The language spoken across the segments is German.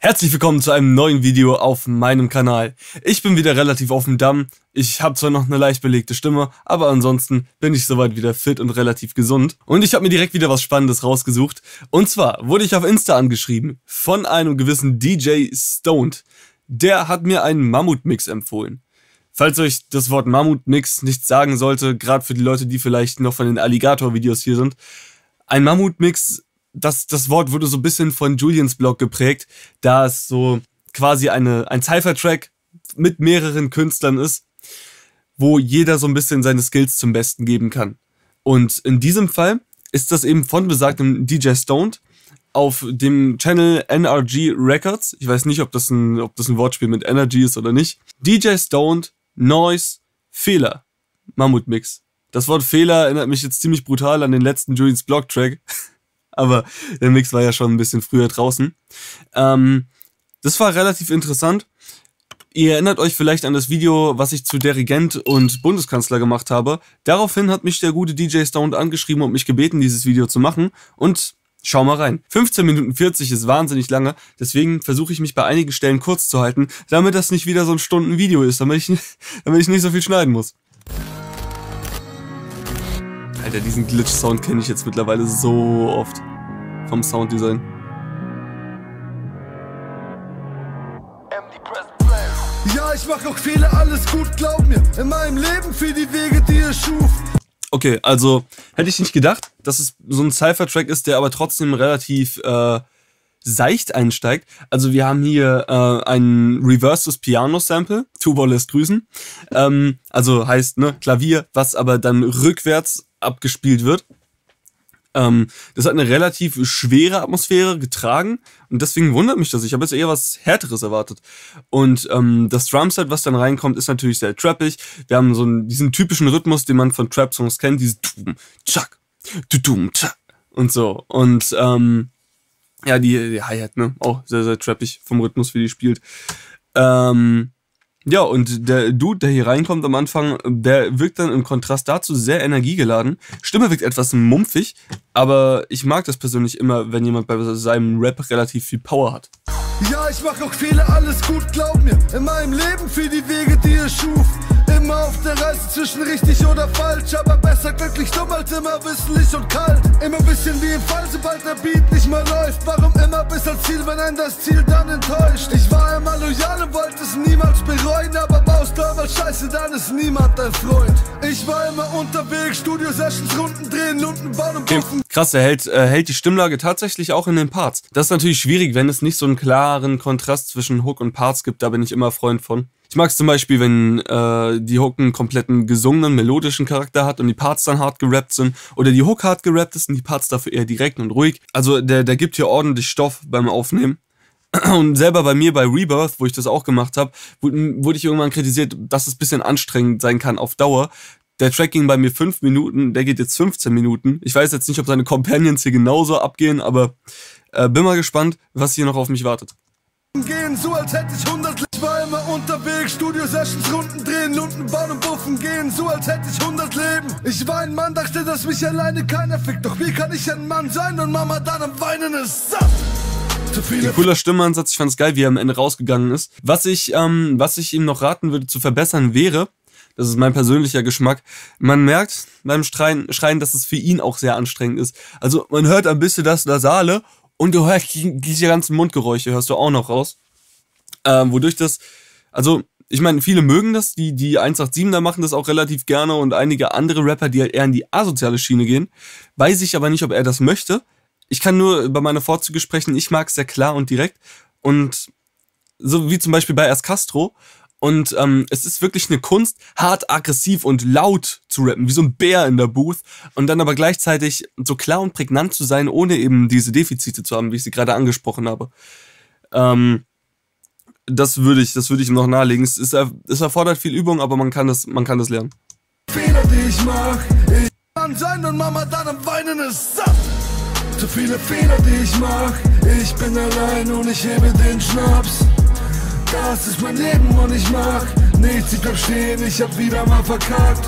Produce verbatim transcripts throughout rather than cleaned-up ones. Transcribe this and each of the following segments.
Herzlich willkommen zu einem neuen Video auf meinem Kanal. Ich bin wieder relativ auf dem Damm. Ich habe zwar noch eine leicht belegte Stimme, aber ansonsten bin ich soweit wieder fit und relativ gesund. Und ich habe mir direkt wieder was Spannendes rausgesucht. Und zwar wurde ich auf Insta angeschrieben von einem gewissen D J Stoned. Der hat mir einen Mammutmix empfohlen. Falls euch das Wort Mammutmix nichts sagen sollte, gerade für die Leute, die vielleicht noch von den Alligator-Videos hier sind. Ein Mammutmix, das, das Wort wurde so ein bisschen von Julians Blog geprägt, da es so quasi eine, ein Cypher-Track mit mehreren Künstlern ist, wo jeder so ein bisschen seine Skills zum Besten geben kann. Und in diesem Fall ist das eben von besagtem D J Stoned auf dem Channel N R G Records. Ich weiß nicht, ob das ein, ob das ein Wortspiel mit Energy ist oder nicht. D J Stoned, Noise, Fehler, Mammutmix. Das Wort Fehler erinnert mich jetzt ziemlich brutal an den letzten Julians Blog-Track. Aber der Mix war ja schon ein bisschen früher draußen. Ähm, das war relativ interessant. Ihr erinnert euch vielleicht an das Video, was ich zu Dirigent und Bundeskanzler gemacht habe. Daraufhin hat mich der gute D J Stoned angeschrieben und mich gebeten, dieses Video zu machen. Und schau mal rein. fünfzehn Minuten vierzig ist wahnsinnig lange. Deswegen versuche ich mich bei einigen Stellen kurz zu halten, damit das nicht wieder so ein Stunden-Video ist, damit ich, damit ich nicht so viel schneiden muss. Alter, diesen Glitch-Sound kenne ich jetzt mittlerweile so oft vom Sounddesign. Ja, ich mach auch Fehler, alles gut, glaub mir. In meinem Leben für die Wege, die ihr schuf. Okay, also hätte ich nicht gedacht, dass es so ein Cypher-Track ist, der aber trotzdem relativ äh, seicht einsteigt. Also wir haben hier äh, ein reverses Piano-Sample, Tuba lässt grüßen. Ähm, also heißt, ne, Klavier, was aber dann rückwärts abgespielt wird. Ähm, das hat eine relativ schwere Atmosphäre getragen und deswegen wundert mich das. Ich habe jetzt eher was Härteres erwartet. Und ähm, das Drumset, was dann reinkommt, ist natürlich sehr trappig. Wir haben so einen, diesen typischen Rhythmus, den man von Trap-Songs kennt, dieses Tum, Tschak, Tutum, Tschak und so. Und ähm, ja, die, die Hi-Hat, ne, auch sehr, sehr trappig vom Rhythmus, wie die spielt. Ähm, Ja, und der Dude, der hier reinkommt am Anfang, der wirkt dann im Kontrast dazu sehr energiegeladen. Stimme wirkt etwas mumpfig, aber ich mag das persönlich immer, wenn jemand bei seinem Rap relativ viel Power hat. Ja, ich mach auch Fehler, alles gut, glaub mir. In meinem Leben für die Wege, die ihr schuf. Immer auf der Reise zwischen richtig oder falsch, aber besser glücklich dumm als immer wissentlich und kalt. Immer bisschen wie im Fall, sobald der Beat nicht mehr läuft. Warum immer bis ans Ziel, wenn ein das Ziel dann enttäuscht? Ich war immer loyal und wollte es niemals bereuen, aber baust du aber Scheiße, dann ist niemand dein Freund. Ich war immer unterwegs, Studio-Sessions, Runden drehen, Lunden bauen und buffen. Okay, krass, er hält, äh, hält die Stimmlage tatsächlich auch in den Parts. Das ist natürlich schwierig, wenn es nicht so einen klaren Kontrast zwischen Hook und Parts gibt, da bin ich immer Freund von. Ich mag es zum Beispiel, wenn äh, die Hook einen kompletten gesungenen, melodischen Charakter hat und die Parts dann hart gerappt sind. Oder die Hook hart gerappt ist und die Parts dafür eher direkt und ruhig. Also der, der gibt hier ordentlich Stoff beim Aufnehmen. Und selber bei mir bei Rebirth, wo ich das auch gemacht habe, wurde, wurde ich irgendwann kritisiert, dass es ein bisschen anstrengend sein kann auf Dauer. Der Track ging bei mir fünf Minuten, der geht jetzt fünfzehn Minuten. Ich weiß jetzt nicht, ob seine Companions hier genauso abgehen, aber äh, bin mal gespannt, was hier noch auf mich wartet. Gehen so, als hätte ich hundert. Ich war immer unterwegs, Studio-Sessions, Runden drehen, Lunden bauen und buffen. Gehen so, als hätte ich hundert Leben. Ich war ein Mann, dachte, dass mich alleine keiner fickt. Doch wie kann ich ein Mann sein und Mama dann am Weinen ist satt? Zu viele. Ein cooler Stimmeansatz, ich fand's geil, wie er am Ende rausgegangen ist. Was ich, ähm, was ich ihm noch raten würde zu verbessern wäre, das ist mein persönlicher Geschmack, man merkt beim Schreien, Schreien, dass es für ihn auch sehr anstrengend ist. Also man hört ein bisschen das Nasale. Und du hörst diese ganzen Mundgeräusche, hörst du auch noch raus. Ähm, wodurch das, also, ich meine, viele mögen das, die, die eins acht sieben da machen das auch relativ gerne und einige andere Rapper, die halt eher in die asoziale Schiene gehen. Weiß ich aber nicht, ob er das möchte. Ich kann nur über meine Vorzüge sprechen, ich mag es sehr klar und direkt. Und so wie zum Beispiel bei Erst Castro. Und ähm, es ist wirklich eine Kunst, hart, aggressiv und laut zu rappen, wie so ein Bär in der Booth. Und dann aber gleichzeitig so klar und prägnant zu sein, ohne eben diese Defizite zu haben, wie ich sie gerade angesprochen habe. Ähm, das würde ich, das würde ich ihm noch nahelegen. Es, ist, es erfordert viel Übung, aber man kann das, man kann das lernen. Fehler, die ich mach, ich kann sein und Mama dann am Weinen ist satt. Zu viele Fehler, die ich mach, ich bin allein und ich hebe den Schnaps. Das ist mein Leben und ich mach nichts, ich bleib stehen, ich hab wieder mal verkackt.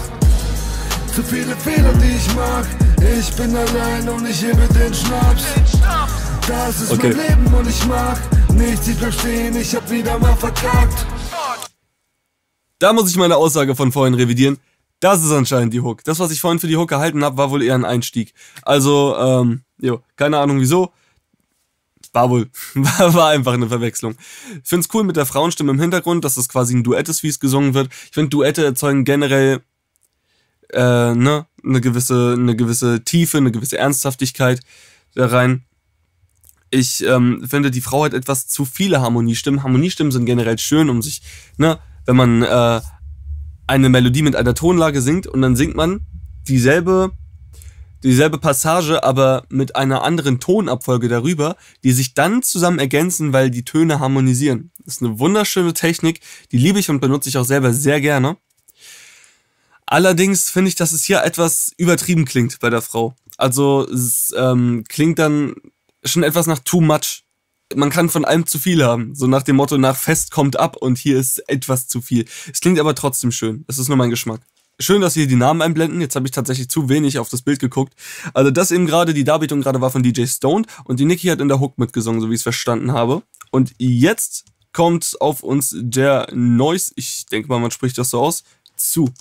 Zu viele Fehler, die ich mach, ich bin allein und ich hebe den Schnaps. Das ist okay. mein Leben und ich mach Nichts sie verstehen, ich hab wieder mal verkackt. Da muss ich meine Aussage von vorhin revidieren. Das ist anscheinend die Hook. Das, was ich vorhin für die Hook gehalten habe, war wohl eher ein Einstieg. Also, ähm, jo, keine Ahnung wieso. War wohl, war einfach eine Verwechslung. Ich finde es cool mit der Frauenstimme im Hintergrund, dass das quasi ein Duett ist, wie es gesungen wird. Ich finde, Duette erzeugen generell äh, ne, eine gewisse, eine gewisse Tiefe, eine gewisse Ernsthaftigkeit da rein. Ich ähm, finde, die Frau hat etwas zu viele Harmoniestimmen. Harmoniestimmen sind generell schön, um sich, ne, wenn man äh, eine Melodie mit einer Tonlage singt und dann singt man dieselbe, dieselbe Passage, aber mit einer anderen Tonabfolge darüber, die sich dann zusammen ergänzen, weil die Töne harmonisieren. Das ist eine wunderschöne Technik, die liebe ich und benutze ich auch selber sehr gerne. Allerdings finde ich, dass es hier etwas übertrieben klingt bei der Frau. Also es ähm, klingt dann schon etwas nach too much. Man kann von allem zu viel haben. So nach dem Motto, nach Fest kommt ab und hier ist etwas zu viel. Es klingt aber trotzdem schön. Das ist nur mein Geschmack. Schön, dass sie hier die Namen einblenden. Jetzt habe ich tatsächlich zu wenig auf das Bild geguckt. Also das eben gerade, die Darbietung gerade war von D J Stoned und die Nicki hat in der Hook mitgesungen, so wie ich es verstanden habe. Und jetzt kommt auf uns der Noise, ich denke mal, man spricht das so aus, zu.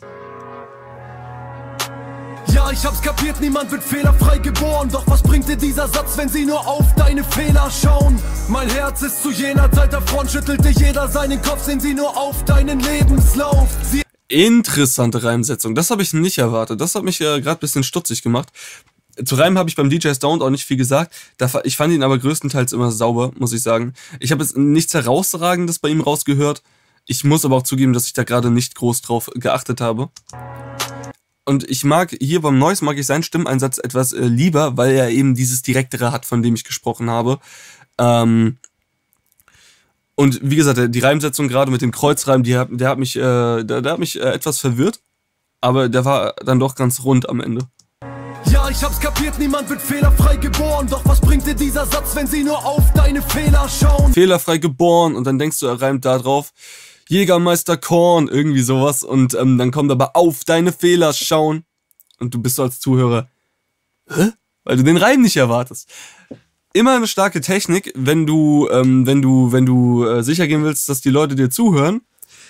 Ja, ich hab's kapiert, niemand wird fehlerfrei geboren. Doch was bringt dir dieser Satz, wenn sie nur auf deine Fehler schauen? Mein Herz ist zu jener Zeit der Front, schüttelt dir jeder seinen Kopf, sehen sie nur auf deinen Lebenslauf. Sie Interessante Reimsetzung, das habe ich nicht erwartet. Das hat mich äh, gerade ein bisschen stutzig gemacht. Zu Reimen habe ich beim D J Stoned auch nicht viel gesagt. Ich fand ihn aber größtenteils immer sauber, muss ich sagen. Ich habe jetzt nichts Herausragendes bei ihm rausgehört. Ich muss aber auch zugeben, dass ich da gerade nicht groß drauf geachtet habe. Und ich mag, hier beim Noise mag ich seinen Stimmeinsatz etwas äh, lieber, weil er eben dieses Direktere hat, von dem ich gesprochen habe. Ähm und wie gesagt, die Reimsetzung gerade mit dem Kreuzreim, die hat, der hat mich, äh, der, der hat mich äh, etwas verwirrt. Aber der war dann doch ganz rund am Ende. Ja, ich hab's kapiert, niemand wird fehlerfrei geboren. Doch was bringt dir dieser Satz, wenn sie nur auf deine Fehler schauen? Fehlerfrei geboren und dann denkst du, er reimt da drauf. Jägermeister Korn, irgendwie sowas. Und ähm, dann kommt aber auf deine Fehler schauen. Und du bist so als Zuhörer, hä? Weil du den Reim nicht erwartest. Immer eine starke Technik, wenn du, ähm, wenn du, wenn du äh, sicher gehen willst, dass die Leute dir zuhören.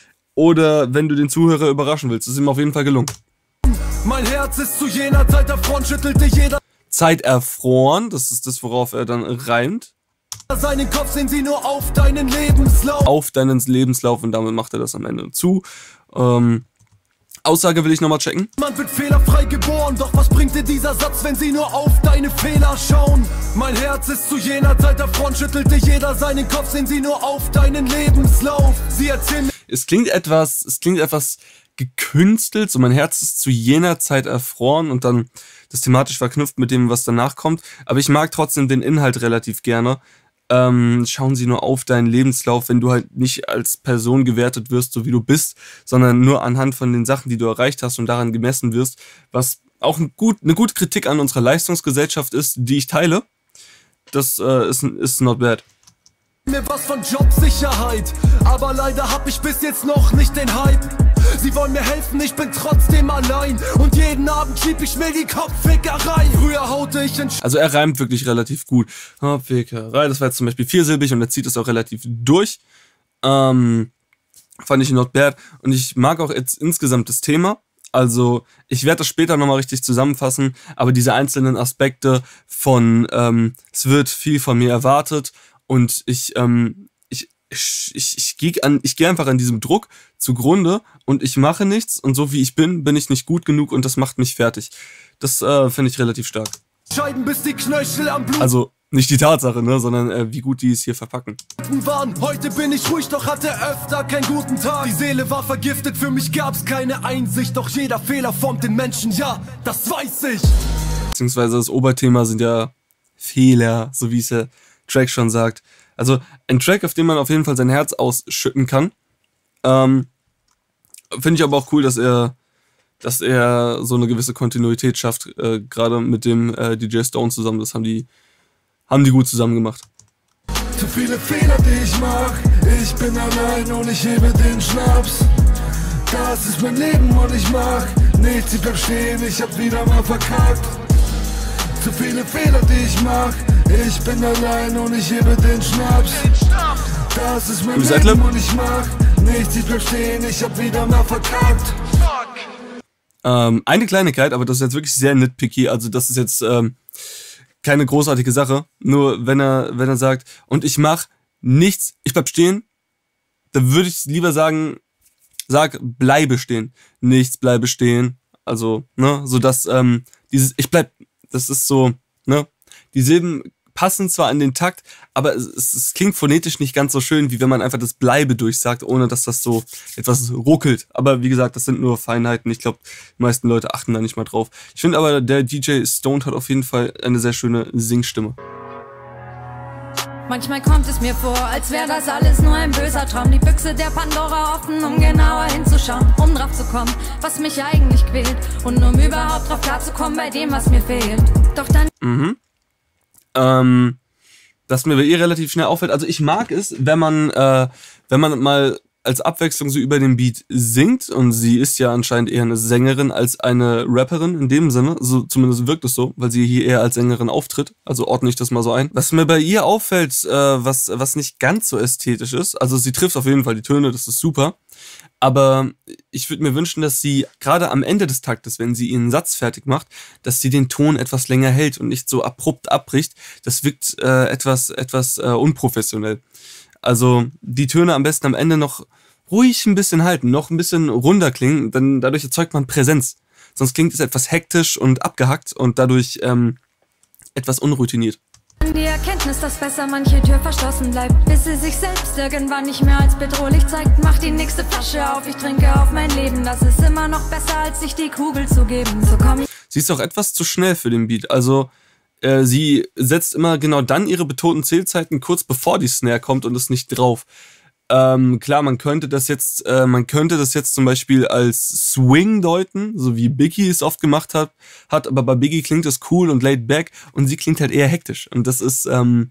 Oder wenn du den Zuhörer überraschen willst. Das ist ihm auf jeden Fall gelungen. Mein Herz ist zu jener Zeit erfroren, schüttelte jeder. Zeit erfroren, das ist das, worauf er dann reimt. Seinen Kopf sehen sie nur auf deinen Lebenslauf. Auf deinen Lebenslauf und damit macht er das am Ende zu. Ähm, Aussage will ich nochmal checken. Man wird fehlerfrei geboren, doch was bringt dir dieser Satz, wenn sie nur auf deine Fehler schauen? Mein Herz ist zu jener Zeit erfroren, schüttelte jeder seinen Kopf, sehen sie nur auf deinen Lebenslauf. Sie erzählen. Es klingt etwas, es klingt etwas gekünstelt, so mein Herz ist zu jener Zeit erfroren und dann das thematisch verknüpft mit dem, was danach kommt. Aber ich mag trotzdem den Inhalt relativ gerne. Ähm, schauen sie nur auf deinen Lebenslauf, wenn du halt nicht als Person gewertet wirst, so wie du bist, sondern nur anhand von den Sachen, die du erreicht hast und daran gemessen wirst, was auch ein gut, eine gute Kritik an unserer Leistungsgesellschaft ist, die ich teile. Das äh, ist, ist not bad. Mir was von Jobsicherheit, aber leider hab ich bis jetzt noch nicht den Hype. Sie wollen mir helfen, ich bin trotzdem allein und jeden Abend schieb ich mir die Kopffickerei. Früher haute ich in Sch Also er reimt wirklich relativ gut. Kopffickerei, das war jetzt zum Beispiel viersilbig und er zieht es auch relativ durch. Ähm, fand ich not bad und ich mag auch jetzt insgesamt das Thema. Also ich werde das später nochmal richtig zusammenfassen, aber diese einzelnen Aspekte von ähm, es wird viel von mir erwartet und ich, ähm, ich, ich, ich, ich gehe an, ich gehe einfach an diesem Druck zugrunde und ich mache nichts und so wie ich bin, bin ich nicht gut genug und das macht mich fertig. Das äh, finde ich relativ stark. Scheiden, bis die Knöchel am Blut. Also nicht die Tatsache, ne, sondern äh, wie gut die es hier verpacken. Waren. Heute bin ich ruhig, doch hatte öfter keinen guten Tag. Die Seele war vergiftet, für mich gab's keine Einsicht. Doch jeder Fehler formt den Menschen, ja, das weiß ich. Beziehungsweise das Oberthema sind ja Fehler, so wie es der Track schon sagt. Also ein Track, auf dem man auf jeden Fall sein Herz ausschütten kann. Ähm, Finde ich aber auch cool, dass er dass er so eine gewisse Kontinuität schafft, äh, gerade mit dem äh, D J Stone zusammen. Das haben die haben die gut zusammen gemacht. Zu viele Fehler, die ich mach. Ich bin allein und ich hebe den Schnaps. Das ist mein Leben und ich mach nichts, sie verstehen, ich hab wieder mal verkackt. Zu viele Fehler, die ich mach. Ich bin allein und ich hebe den Schnaps. Das ist mein Leben und ich mag nichts, ich bleib stehen, ich hab wieder mal verkackt. Ähm, eine Kleinigkeit, aber das ist jetzt wirklich sehr nitpicky, also das ist jetzt ähm, keine großartige Sache. Nur wenn er, wenn er sagt, und ich mach nichts, ich bleib stehen, dann würde ich lieber sagen, sag, bleibe stehen. Nichts, bleibe stehen. Also, ne, so dass, ähm, dieses, ich bleib, das ist so, ne, die Silben passen zwar an den Takt, aber es, es klingt phonetisch nicht ganz so schön, wie wenn man einfach das Bleibe durchsagt, ohne dass das so etwas ruckelt. Aber wie gesagt, das sind nur Feinheiten. Ich glaube, die meisten Leute achten da nicht mal drauf. Ich finde aber, der D J Stoned hat auf jeden Fall eine sehr schöne Singstimme. Manchmal kommt es mir vor, als wäre das alles nur ein böser Traum. Die Büchse der Pandora offen, um genauer hinzuschauen, um drauf zu kommen, was mich eigentlich quält. Und um überhaupt drauf klarzukommen bei dem, was mir fehlt. Doch dann... Mhm. Ähm, das mir bei ihr relativ schnell auffällt. Also ich mag es, wenn man, äh, wenn man mal als Abwechslung so über den Beat singt, und sie ist ja anscheinend eher eine Sängerin als eine Rapperin in dem Sinne, so zumindest wirkt es so, weil sie hier eher als Sängerin auftritt, also ordne ich das mal so ein. Was mir bei ihr auffällt, äh, was, was nicht ganz so ästhetisch ist, also sie trifft auf jeden Fall die Töne, das ist super, aber ich würde mir wünschen, dass sie gerade am Ende des Taktes, wenn sie ihren Satz fertig macht, dass sie den Ton etwas länger hält und nicht so abrupt abbricht. Das wirkt äh, etwas, etwas äh, unprofessionell. Also die Töne am besten am Ende noch ruhig ein bisschen halten, noch ein bisschen runder klingen, denn dadurch erzeugt man Präsenz. Sonst klingt es etwas hektisch und abgehackt und dadurch ähm, etwas unroutiniert. Die Erkenntnis, dass besser manche Tür verschlossen bleibt, bis sie sich selbst irgendwann nicht mehr als bedrohlich zeigt. Mach die nächste Flasche auf, ich trinke auf mein Leben. Das ist immer noch besser, als sich die Kugel zu geben. So komm ich. Sie ist auch etwas zu schnell für den Beat. Also äh, sie setzt immer genau dann ihre betonten Zählzeiten kurz bevor die Snare kommt und ist nicht drauf. Ähm, klar, man könnte das jetzt, äh, man könnte das jetzt zum Beispiel als Swing deuten, so wie Biggie es oft gemacht hat, hat, aber bei Biggie klingt es cool und laid back und sie klingt halt eher hektisch. Und das ist, ähm,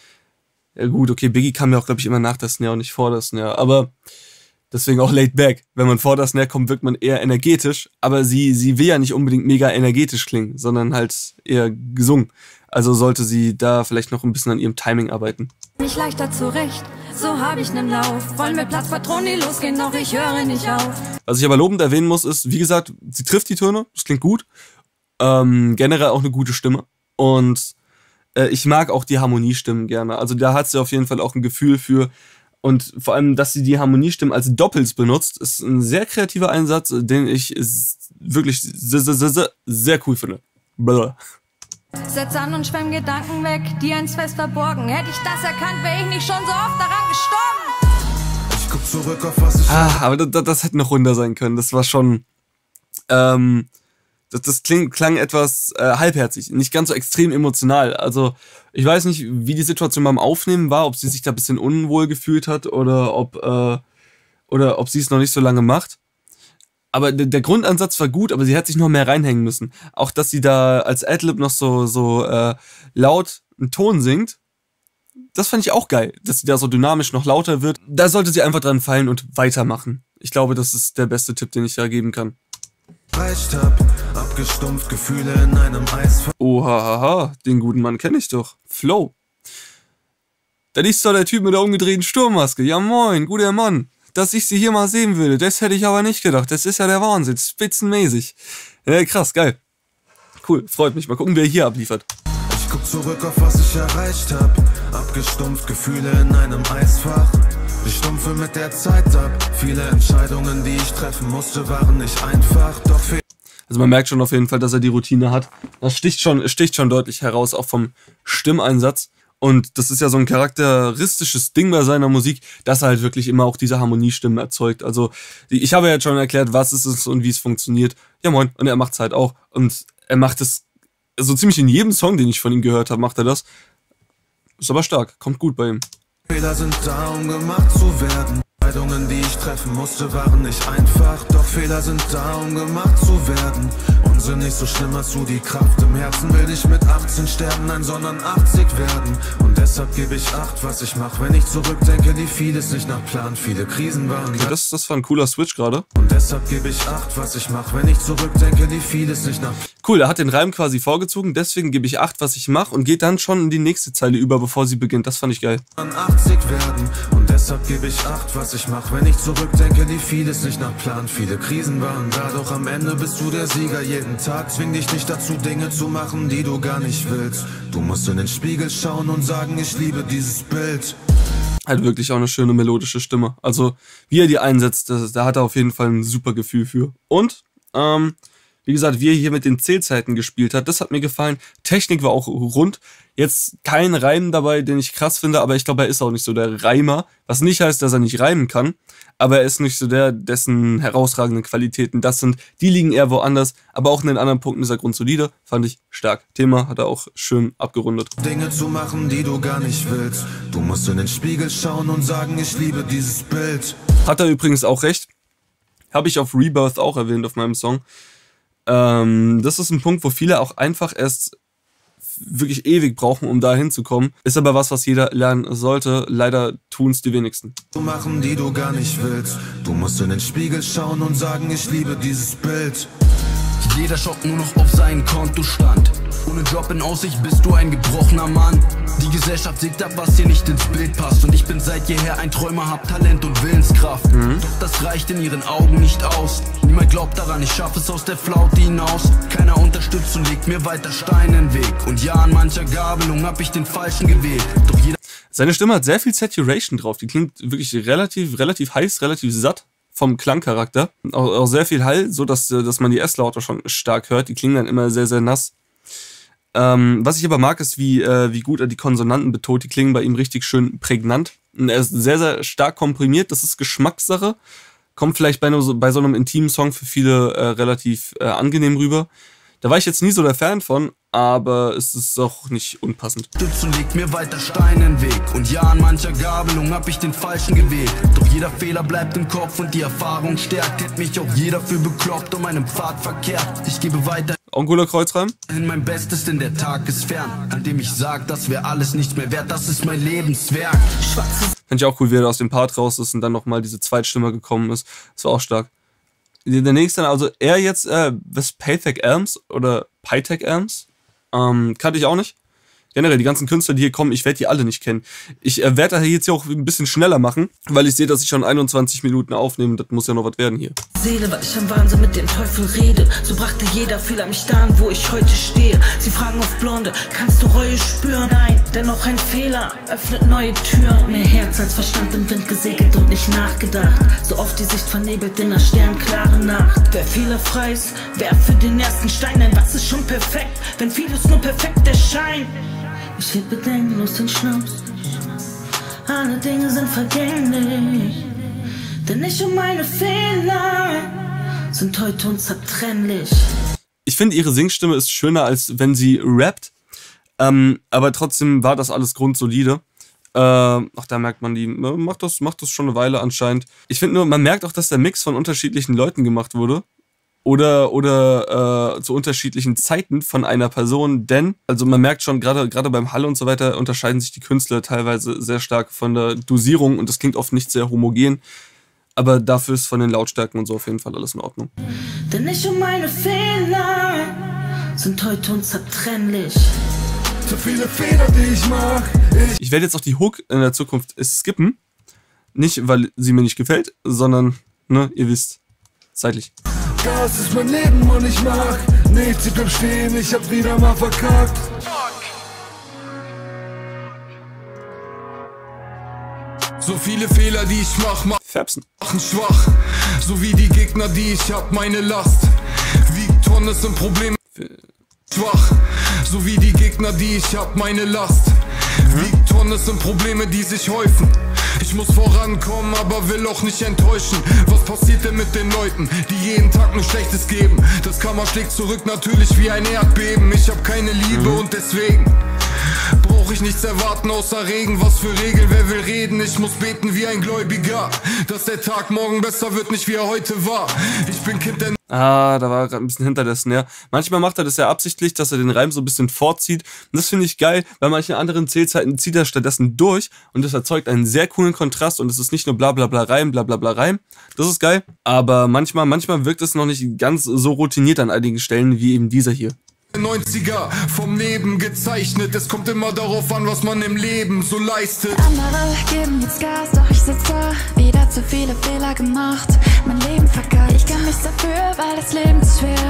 ja gut, okay, Biggie kam ja auch, glaube ich, immer nach der Snare und nicht vor der Snare, aber deswegen auch laid back. Wenn man vor der Snare kommt, wirkt man eher energetisch, aber sie, sie will ja nicht unbedingt mega energetisch klingen, sondern halt eher gesungen. Also sollte sie da vielleicht noch ein bisschen an ihrem Timing arbeiten. Nicht leichter zurecht, so habe ich nen Lauf. Wollen wir Platzpatronen, die losgehen, doch ich höre nicht auf. Was ich aber lobend erwähnen muss, ist, wie gesagt, sie trifft die Töne, das klingt gut. Ähm, generell auch eine gute Stimme. Und äh, ich mag auch die Harmoniestimmen gerne. Also da hat sie auf jeden Fall auch ein Gefühl für. Und vor allem, dass sie die Harmoniestimmen als Doppels benutzt, ist ein sehr kreativer Einsatz, den ich wirklich sehr, sehr, sehr, sehr cool finde. Blablabla. Setz an und schwemm Gedanken weg, die eins fest verborgen. Hätte ich das erkannt, wäre ich nicht schon so oft daran gestorben. Ich guck zurück auf was ich... Ah, aber das, das hätte noch runder sein können. Das war schon... Ähm, das, das kling, klang etwas äh, halbherzig, nicht ganz so extrem emotional. Also ich weiß nicht, wie die Situation beim Aufnehmen war, ob sie sich da ein bisschen unwohl gefühlt hat oder ob, äh, oder ob sie es noch nicht so lange macht. Aber der, der Grundansatz war gut, aber sie hätte sich noch mehr reinhängen müssen. Auch, dass sie da als Adlib noch so, so äh, laut einen Ton singt, das fand ich auch geil. Dass sie da so dynamisch noch lauter wird. Da sollte sie einfach dran fallen und weitermachen. Ich glaube, das ist der beste Tipp, den ich da geben kann. Hab, abgestumpft Gefühle in einem Eis. Ohahaha, den guten Mann kenne ich doch. Flow. Da ist doch der Typ mit der umgedrehten Sturmmaske. Ja moin, guter Mann. Dass ich sie hier mal sehen würde, das hätte ich aber nicht gedacht. Das ist ja der Wahnsinn, spitzenmäßig. Ja, krass, geil. Cool, freut mich. Mal gucken, wer hier abliefert. Ich guck zurück auf was ich erreicht hab. Abgestumpft Gefühle in einem Eisfach. Ich stumpfe mit der Zeit ab. Viele Entscheidungen, die ich treffen musste, waren nicht einfach, doch viel. Also man merkt schon auf jeden Fall, dass er die Routine hat. Das sticht schon, sticht schon deutlich heraus, auch vom Stimmeinsatz. Und das ist ja so ein charakteristisches Ding bei seiner Musik, dass er halt wirklich immer auch diese Harmoniestimmen erzeugt. Also ich habe ja jetzt schon erklärt, was es ist und wie es funktioniert. Ja moin, und er macht es halt auch. Und er macht es so ziemlich in jedem Song, den ich von ihm gehört habe, macht er das. Ist aber stark, kommt gut bei ihm. Fehler sind da, um gemacht zu werden. Entscheidungen, die ich treffen musste, waren nicht einfach. Doch Fehler sind da, um gemacht zu werden. Und wahnsinnig, so schlimm hast du die Kraft. Im Herzen will ich mit achtzehn sterben, nein, sondern achtzig werden. Und deshalb gebe ich acht, was ich mache, wenn ich zurückdenke, die vieles nicht nach Plan. Viele Krisen waren. Okay, das, das war ein cooler Switch gerade. Und deshalb gebe ich acht, was ich mache, wenn ich zurückdenke, die vieles nicht nach Plan. Cool, er hat den Reim quasi vorgezogen, deswegen gebe ich acht, was ich mache, und geht dann schon in die nächste Zeile über, bevor sie beginnt. Das fand ich geil. achtzig werden. Und deshalb gebe ich acht, was ich mache, wenn ich zurückdenke, die vieles nicht nach Plan. Viele Krisen waren da, doch am Ende bist du der Sieger jeden Tag. Zwing dich nicht dazu, Dinge zu machen, die du gar nicht willst. Du musst in den Spiegel schauen und sagen, ich liebe dieses Bild. Halt wirklich auch eine schöne melodische Stimme. Also, wie er die einsetzt, das, da hat er auf jeden Fall ein super Gefühl für. Und, ähm, wie gesagt, wie er hier mit den Zählzeiten gespielt hat, das hat mir gefallen. Technik war auch rund. Jetzt kein Reim dabei, den ich krass finde, aber ich glaube, er ist auch nicht so der Reimer. Was nicht heißt, dass er nicht reimen kann, aber er ist nicht so der, dessen herausragenden Qualitäten das sind. Die liegen eher woanders, aber auch in den anderen Punkten ist er grundsolide. Fand ich stark. Thema hat er auch schön abgerundet. Dinge zu machen, die du gar nicht willst. Du musst in den Spiegel schauen und sagen, ich liebe dieses Bild. Hat er übrigens auch recht. Habe ich auf Rebirth auch erwähnt auf meinem Song. Ähm, das ist ein Punkt, wo viele auch einfach erst wirklich ewig brauchen, um da hinzukommen. Ist aber was, was jeder lernen sollte. Leider tun es die wenigsten. Zu machen, die du gar nicht willst. Du musst in den Spiegel schauen und sagen, ich liebe dieses Bild. Jeder schaut nur noch auf seinen Kontostand. Ohne Job in Aussicht bist du ein gebrochener Mann. Die Gesellschaft sägt ab, was hier nicht ins Bild passt. Und ich bin seit jeher ein Träumer, hab Talent und Willenskraft. Mhm. Doch das reicht in ihren Augen nicht aus. Niemand glaubt daran, ich schaffe es aus der Flaute hinaus. Keiner unterstützt und legt mir weiter Steine in den Weg. Und ja, an mancher Gabelung hab ich den Falschen gewählt. Doch jeder... Seine Stimme hat sehr viel Saturation drauf. Die klingt wirklich relativ, relativ heiß, relativ satt vom Klangcharakter. Auch, auch sehr viel Hall, so dass, dass man die S-Laute schon stark hört. Die klingen dann immer sehr, sehr nass. Ähm, was ich aber mag, ist, wie, äh, wie gut er die Konsonanten betont. Die klingen bei ihm richtig schön prägnant. Und er ist sehr, sehr stark komprimiert. Das ist Geschmackssache. Kommt vielleicht bei, so, bei so einem intimen Song für viele äh, relativ äh, angenehm rüber. Da war ich jetzt nie so der Fan von, aber es ist auch nicht unpassend. Und legt mir weiter Steine in den Weg. Und ja, an mancher Gabelung hab ich den Falschen gewählt. Doch jeder Fehler bleibt im Kopf und die Erfahrung stärkt. Hätte mich auch jeder für bekloppt um meinen Pfad verkehrt. Ich gebe weiter auch ein cooler Kreuzreim. Mein Bestes, denn der Tag ist fern, an dem ich sag, das wäre alles nicht mehr wert. Das ist mein Lebenswerk. Fand ich auch cool, wie er aus dem Part raus ist und dann nochmal diese Zweitstimme gekommen ist. Das war auch stark. Der nächste, also er jetzt, äh, was Pythag Elms oder Pythag Elms, ähm, kannte ich auch nicht. Generell, die ganzen Künstler, die hier kommen, ich werde die alle nicht kennen. Ich äh, werde jetzt hier auch ein bisschen schneller machen, weil ich sehe, dass ich schon einundzwanzig Minuten aufnehme. Das muss ja noch was werden hier. Seele, weil ich am Wahnsinn mit dem Teufel rede. So brachte jeder Fehler mich dahin, wo ich heute stehe. Sie fragen auf Blonde, kannst du Reue spüren? Nein, dennoch ein Fehler öffnet neue Türen. Mehr Herz als Verstand im Wind gesegelt und nicht nachgedacht. So oft die Sicht vernebelt in der sternklaren Nacht. Wer fehlerfrei ist, werf für den ersten Stein. Denn was ist schon perfekt, wenn vieles nur perfekt erscheint? Ich hielt bedenkenlos den Schnaps. Alle Dinge sind vergänglich. Denn nicht um meine Fehler sind heute unzertrennlich. Ich finde, ihre Singstimme ist schöner, als wenn sie rappt. Ähm, aber trotzdem war das alles grundsolide. Äh, ach, da merkt man, die macht das, macht das schon eine Weile anscheinend. Ich finde nur, man merkt auch, dass der Mix von unterschiedlichen Leuten gemacht wurde. Oder, oder äh, zu unterschiedlichen Zeiten von einer Person, denn, also man merkt schon, gerade gerade beim Hall und so weiter unterscheiden sich die Künstler teilweise sehr stark von der Dosierung und das klingt oft nicht sehr homogen, aber dafür ist von den Lautstärken und so auf jeden Fall alles in Ordnung. Denn nicht um meine Fehler sind heute unzertrennlich. Zu viele Fehler, die ich mach. Ich, ich werde jetzt auch die Hook in der Zukunft skippen, nicht weil sie mir nicht gefällt, sondern, ne, ihr wisst, zeitlich. Das ist mein Leben und ich mach nichts, ich bleib stehen, ich hab wieder mal verkackt. So viele Fehler, die ich mach, Färbsen. machen schwach. So wie die Gegner, die ich hab, meine Last. Wiegt Tonnen sind Probleme schwach. So wie die Gegner, die ich hab, meine Last. Wiegt Tonnen sind Probleme, die sich häufen. Ich muss vorankommen, aber will auch nicht enttäuschen. Was passiert denn mit den Leuten, die jeden Tag nur Schlechtes geben? Das Karma schlägt zurück, natürlich wie ein Erdbeben. Ich hab keine Liebe und deswegen brauch ich nichts erwarten außer Regen. Was für Regeln, wer will reden? Ich muss beten wie ein Gläubiger, dass der Tag morgen besser wird, nicht wie er heute war. Ich bin Kind der... Ah, da war gerade ein bisschen hinter der Snare. Manchmal macht er das ja absichtlich, dass er den Reim so ein bisschen vorzieht. Und das finde ich geil. Bei manchen anderen Zählzeiten zieht er stattdessen durch und das erzeugt einen sehr coolen Kontrast und es ist nicht nur bla bla bla Reim, bla bla bla Reim. Das ist geil. Aber manchmal, manchmal wirkt es noch nicht ganz so routiniert an einigen Stellen wie eben dieser hier. neunziger vom Leben gezeichnet. Es kommt immer darauf an, was man im Leben so leistet. Andere geben jetzt Gas, doch ich sitz da. Wieder zu viele Fehler gemacht, mein Leben verkackt. Ich kann nichts dafür, weil das Leben ist schwer.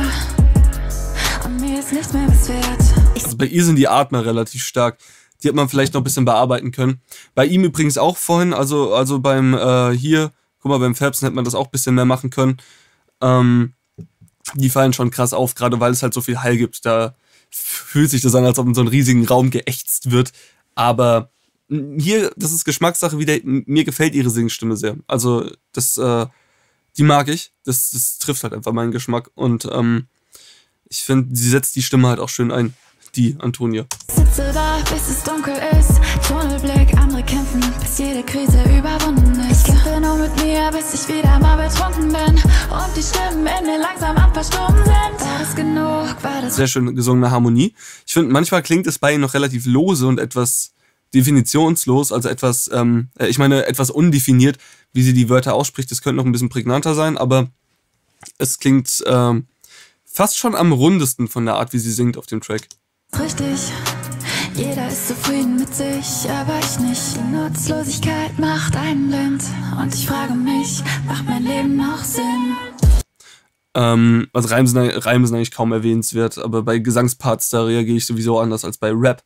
Und mir ist nichts mehr was wert. Also bei ihr sind die Atmer relativ stark. Die hat man vielleicht noch ein bisschen bearbeiten können. Bei ihm übrigens auch vorhin, also, also beim äh, hier, guck mal, beim Fabsen hätte man das auch ein bisschen mehr machen können. Ähm, die fallen schon krass auf, gerade weil es halt so viel Hall gibt. Da fühlt sich das an, als ob in so einem riesigen Raum geächzt wird. Aber hier, das ist Geschmackssache wieder. Mir gefällt ihre Singstimme sehr. Also das, äh, die mag ich. Das, das trifft halt einfach meinen Geschmack. Und ähm, ich finde, sie setzt die Stimme halt auch schön ein. Die Antonia. Sitze da, bis es dunkel ist. Tunnelblick, andere kämpfen, bis jede Krise überwunden ist. Ich kämpfe nur mit mir, bis ich wieder mal betrunken bin. Und die Stimmen in mir langsam am Verstummen sind. War das genug? War das... Sehr schön gesungene Harmonie. Ich finde, manchmal klingt es bei ihr noch relativ lose und etwas definitionslos, also etwas, ähm, ich meine, etwas undefiniert, wie sie die Wörter ausspricht. Das könnte noch ein bisschen prägnanter sein, aber es klingt ähm, fast schon am rundesten von der Art, wie sie singt auf dem Track. Richtig, jeder ist zufrieden mit sich, aber ich nicht. Die Nutzlosigkeit macht einen blind und ich frage mich, macht mein Leben noch Sinn? Ähm, also Reime sind, Reime sind eigentlich kaum erwähnenswert, aber bei Gesangsparts, da reagiere ich sowieso anders als bei Rap.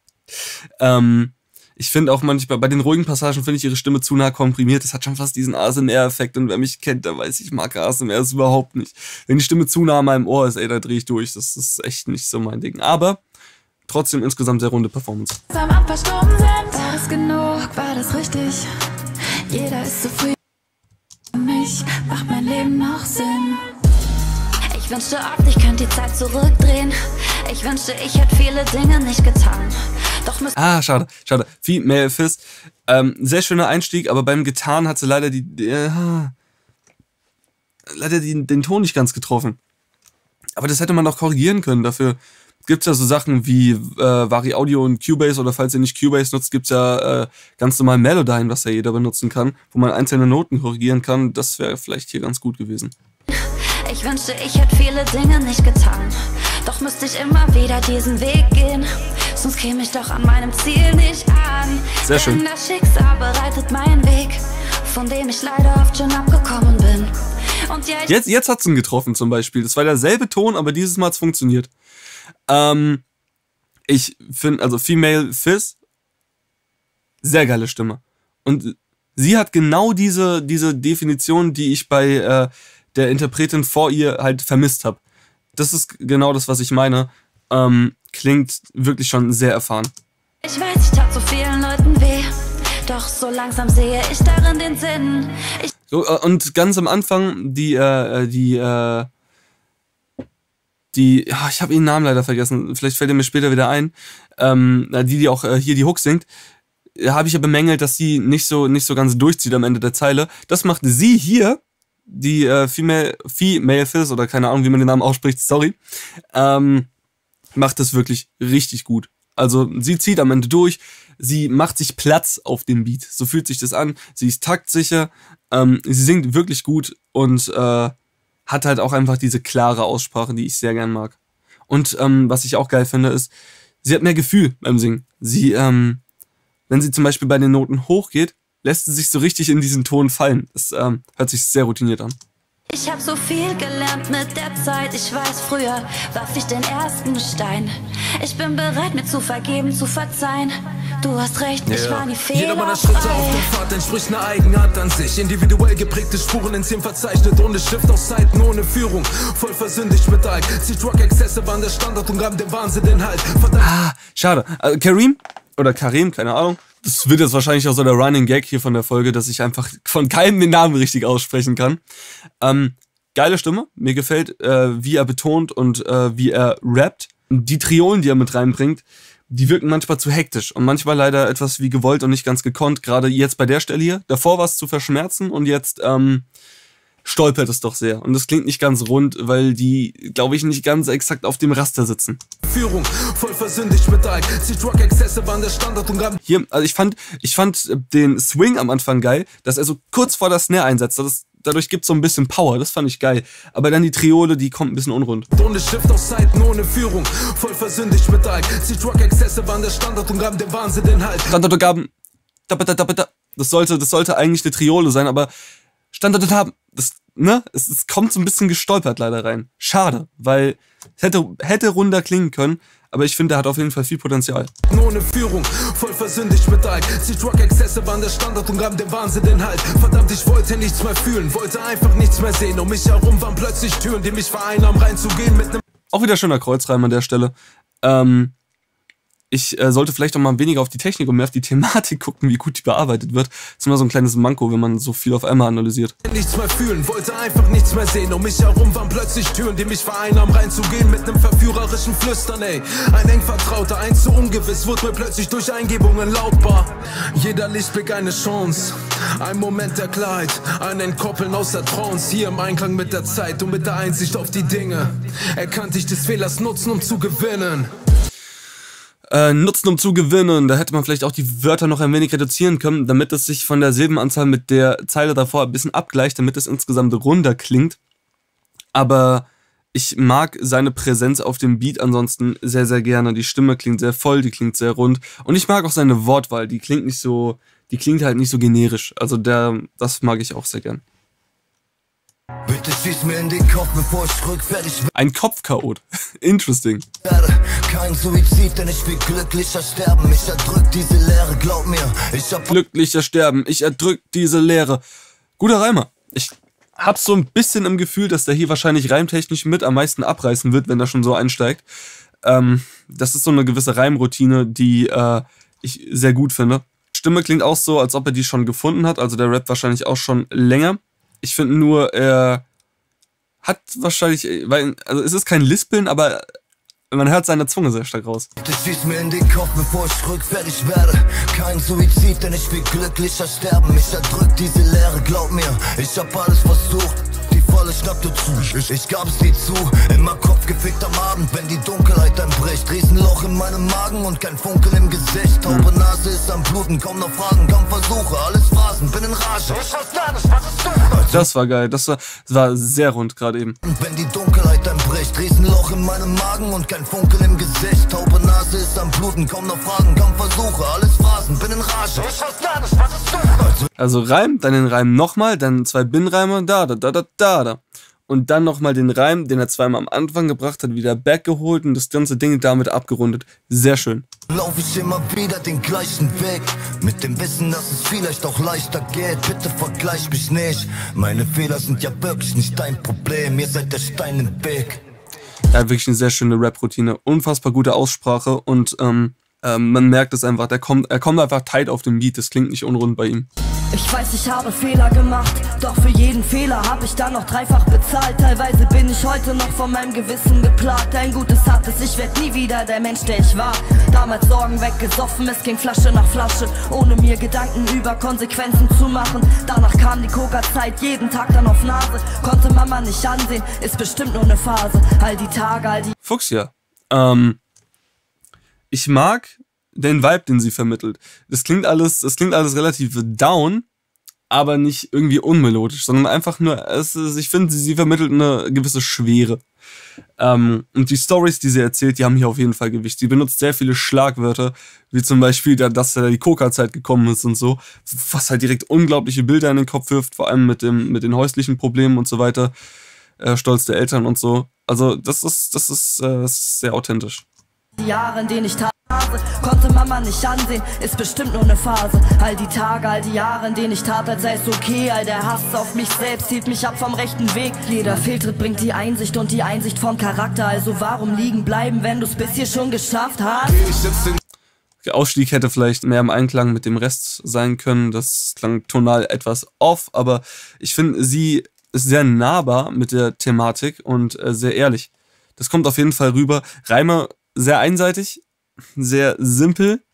ähm, ich finde auch manchmal, bei den ruhigen Passagen finde ich ihre Stimme zu nah komprimiert. Das hat schon fast diesen A S M R-Effekt und wer mich kennt, der weiß, ich mag A S M R ist überhaupt nicht. Wenn die Stimme zu nah an meinem Ohr ist, ey, da drehe ich durch. Das ist echt nicht so mein Ding. Aber trotzdem insgesamt sehr runde Performance. Am Verstummen sind. War das genug? War das richtig? Jeder ist zufrieden. Für mich macht mein Leben noch Sinn. Ich wünschte oft, ich könnte die Zeit zurückdrehen. Ich wünschte, ich hätte viele Dinge nicht getan. Doch ah, schade, schade. Female Fist. Ähm, sehr schöner Einstieg, aber beim Getan hat sie leider die, die äh, leider die, den Ton nicht ganz getroffen. Aber das hätte man doch korrigieren können. Dafür gibt es ja so Sachen wie äh, Vari Audio und Cubase, oder falls ihr nicht Cubase nutzt, gibt es ja äh, ganz normal Melodyne, was ja jeder benutzen kann, wo man einzelne Noten korrigieren kann. Das wäre vielleicht hier ganz gut gewesen. Ich wünschte, ich hätte viele Dinge nicht getan. Doch müsste ich immer wieder diesen Weg gehen. Sonst käme ich doch an meinem Ziel nicht an. Sehr schön. Denn das Schicksal bereitet meinen Weg, von dem ich leider oft schon abgekommen bin. Und ja, jetzt jetzt hat es ihn getroffen zum Beispiel. Das war derselbe Ton, aber dieses Mal hat es funktioniert. Ähm, ich finde, also Female Fizz, sehr geile Stimme. Und sie hat genau diese, diese Definition, die ich bei äh, der Interpretin vor ihr halt vermisst habe. Das ist genau das, was ich meine. Ähm, klingt wirklich schon sehr erfahren. Ich weiß, ich tat so vielen Leuten weh, doch so langsam sehe ich darin den Sinn. Ich so, äh, und ganz am Anfang, die, äh, die, äh, die, ja, ich habe ihren Namen leider vergessen, vielleicht fällt er mir später wieder ein, ähm, die, die auch äh, hier die Hook singt, habe ich ja bemängelt, dass sie nicht so, nicht so ganz durchzieht am Ende der Zeile. Das macht sie hier, die äh, Female, Female Fizz, oder keine Ahnung, wie man den Namen ausspricht, sorry, ähm, macht das wirklich richtig gut. Also sie zieht am Ende durch, sie macht sich Platz auf dem Beat, so fühlt sich das an, sie ist taktsicher, ähm, sie singt wirklich gut und äh, hat halt auch einfach diese klare Aussprache, die ich sehr gern mag. Und ähm, was ich auch geil finde, ist, sie hat mehr Gefühl beim Singen. Sie, ähm, wenn sie zum Beispiel bei den Noten hochgeht, lässt sie sich so richtig in diesen Ton fallen. Das ähm, hört sich sehr routiniert an. Ich hab so viel gelernt mit der Zeit. Ich weiß, früher warf ich den ersten Stein. Ich bin bereit, mir zu vergeben, zu verzeihen. Du hast recht, ich war nie fehlerfrei. Jeder meiner Schritte auf dem Pfad entspricht einer Eigenart an sich. Individuell geprägte Spuren in zehn verzeichnet, ohne Schrift auf Seiten, ohne Führung. Voll versündigt mit Alk. Sie Drug-Exzesse waren der Standard und gaben dem Wahnsinn den Halt. Verdammt. Ah, schade. Also Kareem, oder Karim, keine Ahnung. Das wird jetzt wahrscheinlich auch so der Running Gag hier von der Folge, dass ich einfach von keinem den Namen richtig aussprechen kann. Ähm, geile Stimme. Mir gefällt, äh, wie er betont und äh, wie er rappt. Die Triolen, die er mit reinbringt, die wirken manchmal zu hektisch und manchmal leider etwas wie gewollt und nicht ganz gekonnt. Gerade jetzt bei der Stelle hier. Davor war es zu verschmerzen und jetzt ähm, stolpert es doch sehr. Und das klingt nicht ganz rund, weil die, glaube ich, nicht ganz exakt auf dem Raster sitzen. Führung, voll versündigt mit Alk. Sie Drug Exzesse waren der Standard und gaben. Hier, also ich fand, ich fand den Swing am Anfang geil, dass er so kurz vor der Snare einsetzt. Das, dadurch gibt es so ein bisschen Power, das fand ich geil. Aber dann die Triole, die kommt ein bisschen unrund. Ohne Shift auf Seiten, ohne Führung, voll versündigt mit Alk. Sie Drug Exzesse waren der Standard und gaben dem Wahnsinn den Halt. Standard und gaben. Das sollte, das sollte eigentlich eine Triole sein, aber Standard und haben. Das, ne? Es, es kommt so ein bisschen gestolpert leider rein. Schade, weil es hätte, hätte runder klingen können, aber ich finde, er hat auf jeden Fall viel Potenzial. Ohne Führung, voll versündigt mit Alk. Sie Drug Exzesse waren der Standard und gaben dem Wahnsinn den Halt. Verdammt, ich wollte nichts mehr fühlen, wollte einfach nichts mehr sehen. Um mich herum waren plötzlich Türen, die mich vereinnahmen, reinzugehen mit nem. Auch wieder schöner Kreuzreim an der Stelle. Ähm, ich äh, sollte vielleicht auch mal weniger auf die Technik und mehr auf die Thematik gucken, wie gut die bearbeitet wird. Das ist immer so ein kleines Manko, wenn man so viel auf einmal analysiert. Nichts mehr fühlen, wollte einfach nichts mehr sehen. Um mich herum waren plötzlich Türen, die mich vereinnahmen, reinzugehen mit nem verführerischen Flüstern, ey. Ein eng Vertrauter, ein zu ungewiss, wurde mir plötzlich durch Eingebungen lautbar. Jeder Lichtblick eine Chance, ein Moment der Klarheit, ein Entkoppeln aus der Trance. Hier im Einklang mit der Zeit und mit der Einsicht auf die Dinge erkannte ich des Fehlers Nutzen, um zu gewinnen. Äh, nutzen, um zu gewinnen. Da hätte man vielleicht auch die Wörter noch ein wenig reduzieren können, damit es sich von der Silbenanzahl mit der Zeile davor ein bisschen abgleicht, damit es insgesamt runder klingt. Aber ich mag seine Präsenz auf dem Beat ansonsten sehr, sehr gerne. Die Stimme klingt sehr voll, die klingt sehr rund. Und ich mag auch seine Wortwahl, die klingt nicht so, die klingt halt nicht so generisch. Also der, das mag ich auch sehr gern. Bitte schieß mir in den Kopf, bevor ich rückfällig Ein Kopfchaot. Interesting. werde. Kein Suizid, denn ich will glücklicher sterben. Ich erdrück diese Leere, glaub mir. Ich hab Glücklicher sterben, ich erdrück diese Leere. Guter Reimer. Ich hab so ein bisschen im Gefühl, dass der hier wahrscheinlich reimtechnisch mit am meisten abreißen wird, wenn er schon so einsteigt. Ähm, das ist so eine gewisse Reimroutine, die äh, ich sehr gut finde. Stimme klingt auch so, als ob er die schon gefunden hat. Also der rappt wahrscheinlich auch schon länger. Ich finde nur, er hat wahrscheinlich, weil, also es ist kein Lispeln, aber man hört seine Zunge sehr stark raus. Bitte schieß mir in den Kopf, bevor ich rückfällig werde. Kein Suizid, denn ich will glücklicher sterben. Ich erdrück diese Leere, glaub mir. Ich hab alles versucht. Die volle schnappte zu, ich, ich gab es nie zu. Immer Kopf gefickt am Abend, wenn die Dunkelheit dann bricht. Riesenloch in meinem Magen und kein Funkel im Gesicht. Taube Nase ist am Bluten, kaum noch Fragen, kaum Versuche. Alles Phasen, bin in Rage. Ich weiß gar nicht, was ich suche. Das war geil, das war, das war sehr rund gerade eben. Wenn die Dunkelheit dann bricht, Riesenloch in meinem Magen und kein Funkel im Gesicht. Taube Nase ist am Bluten, kaum noch Fragen, kaum Versuche. Alles Phasen, bin in Rage. Ich weiß gar nicht, was ich suche. Also Reim, dann den Reim nochmal, dann zwei Bin-Reime, da, da, da, da, da, da. Und dann nochmal den Reim, den er zweimal am Anfang gebracht hat, wieder backgeholt und das ganze Ding damit abgerundet. Sehr schön. Lauf ich immer wieder den gleichen Weg, mit dem Wissen, dass es vielleicht auch leichter geht. Bitte vergleich mich nicht, meine Fehler sind ja wirklich nicht dein Problem. Ihr seid der Stein im Weg. Er hat wirklich eine sehr schöne Rap-Routine, unfassbar gute Aussprache und ähm, ähm, man merkt es einfach, der kommt, er kommt einfach tight auf den Beat, das klingt nicht unrund bei ihm. Ich weiß, ich habe Fehler gemacht, doch für jeden Fehler habe ich dann noch dreifach bezahlt. Teilweise bin ich heute noch von meinem Gewissen geplagt. Ein Gutes hat es, ich werd nie wieder der Mensch, der ich war. Damals Sorgen weggesoffen, es ging Flasche nach Flasche, ohne mir Gedanken über Konsequenzen zu machen. Danach kam die Coca-Zeit, jeden Tag dann auf Nase. Konnte Mama nicht ansehen, ist bestimmt nur eine Phase. All die Tage, all die... Fuchs, ja. Ähm, ich mag den Vibe, den sie vermittelt. Das klingt alles, das klingt alles relativ down, aber nicht irgendwie unmelodisch, sondern einfach nur, es ist, ich finde, sie vermittelt eine gewisse Schwere. Ähm, und die Stories, die sie erzählt, die haben hier auf jeden Fall Gewicht. Sie benutzt sehr viele Schlagwörter, wie zum Beispiel, dass da die Coca-Zeit gekommen ist und so, was halt direkt unglaubliche Bilder in den Kopf wirft, vor allem mit dem, mit den häuslichen Problemen und so weiter, äh, Stolz der Eltern und so. Also das ist, das ist, äh, das ist sehr authentisch. Die Jahre, in denen ich tat, konnte Mama nicht ansehen, ist bestimmt nur eine Phase. All die Tage, all die Jahre, in denen ich tat, als sei es okay. All der Hass auf mich selbst hielt mich ab vom rechten Weg. Jeder Fehltritt bringt die Einsicht und die Einsicht vom Charakter. Also warum liegen bleiben, wenn du es bis hier schon geschafft hast? Der Ausstieg hätte vielleicht mehr im Einklang mit dem Rest sein können. Das klang tonal etwas off, aber ich finde, sie ist sehr nahbar mit der Thematik und äh, sehr ehrlich. Das kommt auf jeden Fall rüber. Reime sehr einseitig, sehr simpel,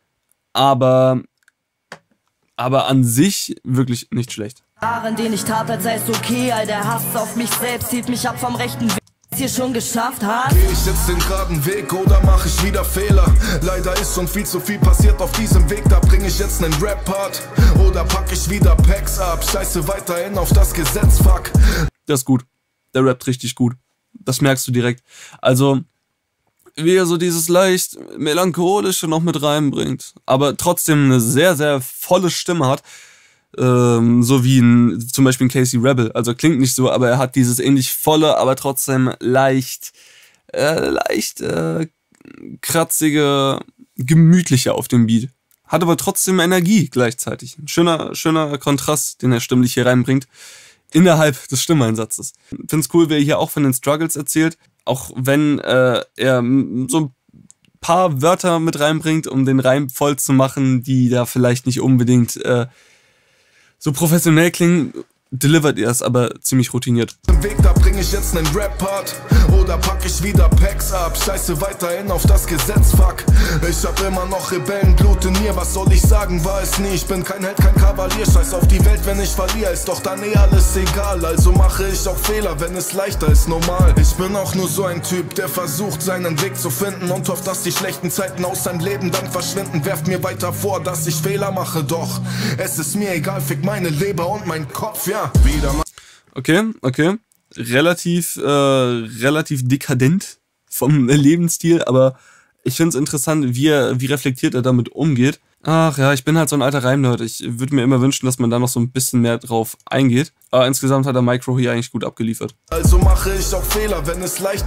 aber, aber an sich wirklich nicht schlecht. Jahren, den ich tat, als sei es okay, all der Hass auf mich selbst hielt mich ab vom rechten Weg. Hier schon geschafft hast? Geh ich jetzt den geraden Weg oder mach ich wieder Fehler? Leider ist schon viel zu viel passiert auf diesem Weg, da bring ich jetzt nen Rap-Part. Oder pack ich wieder Packs ab, scheiße weiterhin auf das Gesetz, fuck. Das ist gut, der rappt richtig gut, das merkst du direkt. Also, wie er so dieses leicht melancholische noch mit reinbringt, aber trotzdem eine sehr, sehr volle Stimme hat. Ähm, so wie ein, zum Beispiel ein Casey Rebel, also klingt nicht so, aber er hat dieses ähnlich volle, aber trotzdem leicht, äh, leicht äh, kratzige, gemütliche auf dem Beat. Hat aber trotzdem Energie gleichzeitig. Ein schöner, schöner Kontrast, den er stimmlich hier reinbringt, innerhalb des Stimmeinsatzes. Ich finde es cool, wie er hier auch von den Struggles erzählt, auch wenn äh, er so ein paar Wörter mit reinbringt, um den Reim voll zu machen, die da vielleicht nicht unbedingt äh, so professionell klingen, delivert er es aber ziemlich routiniert. Im Weg, da bring ich jetzt nen Rap-Part. Oder pack ich wieder Packs ab, scheiße weiterhin auf das Gesetz, fuck. Ich hab immer noch Rebellenblut in mir, was soll ich sagen, war es nie. Ich bin kein Held, kein Kavalier, scheiß auf die Welt, wenn ich verliere. Ist doch dann eh alles egal, also mache ich auch Fehler, wenn es leichter ist, normal. Ich bin auch nur so ein Typ, der versucht seinen Weg zu finden und hofft, dass die schlechten Zeiten aus seinem Leben dann verschwinden. Werft mir weiter vor, dass ich Fehler mache, doch es ist mir egal, fick meine Leber und mein Kopf, ja. Wieder mal. Okay, okay. Relativ, äh, relativ dekadent vom Lebensstil, aber ich finde es interessant, wie, er, wie reflektiert er damit umgeht. Ach ja, ich bin halt so ein alter Reimnerd. Ich würde mir immer wünschen, dass man da noch so ein bisschen mehr drauf eingeht. Aber insgesamt hat der Micro hier eigentlich gut abgeliefert. Also mache ich auch Fehler, wenn es leicht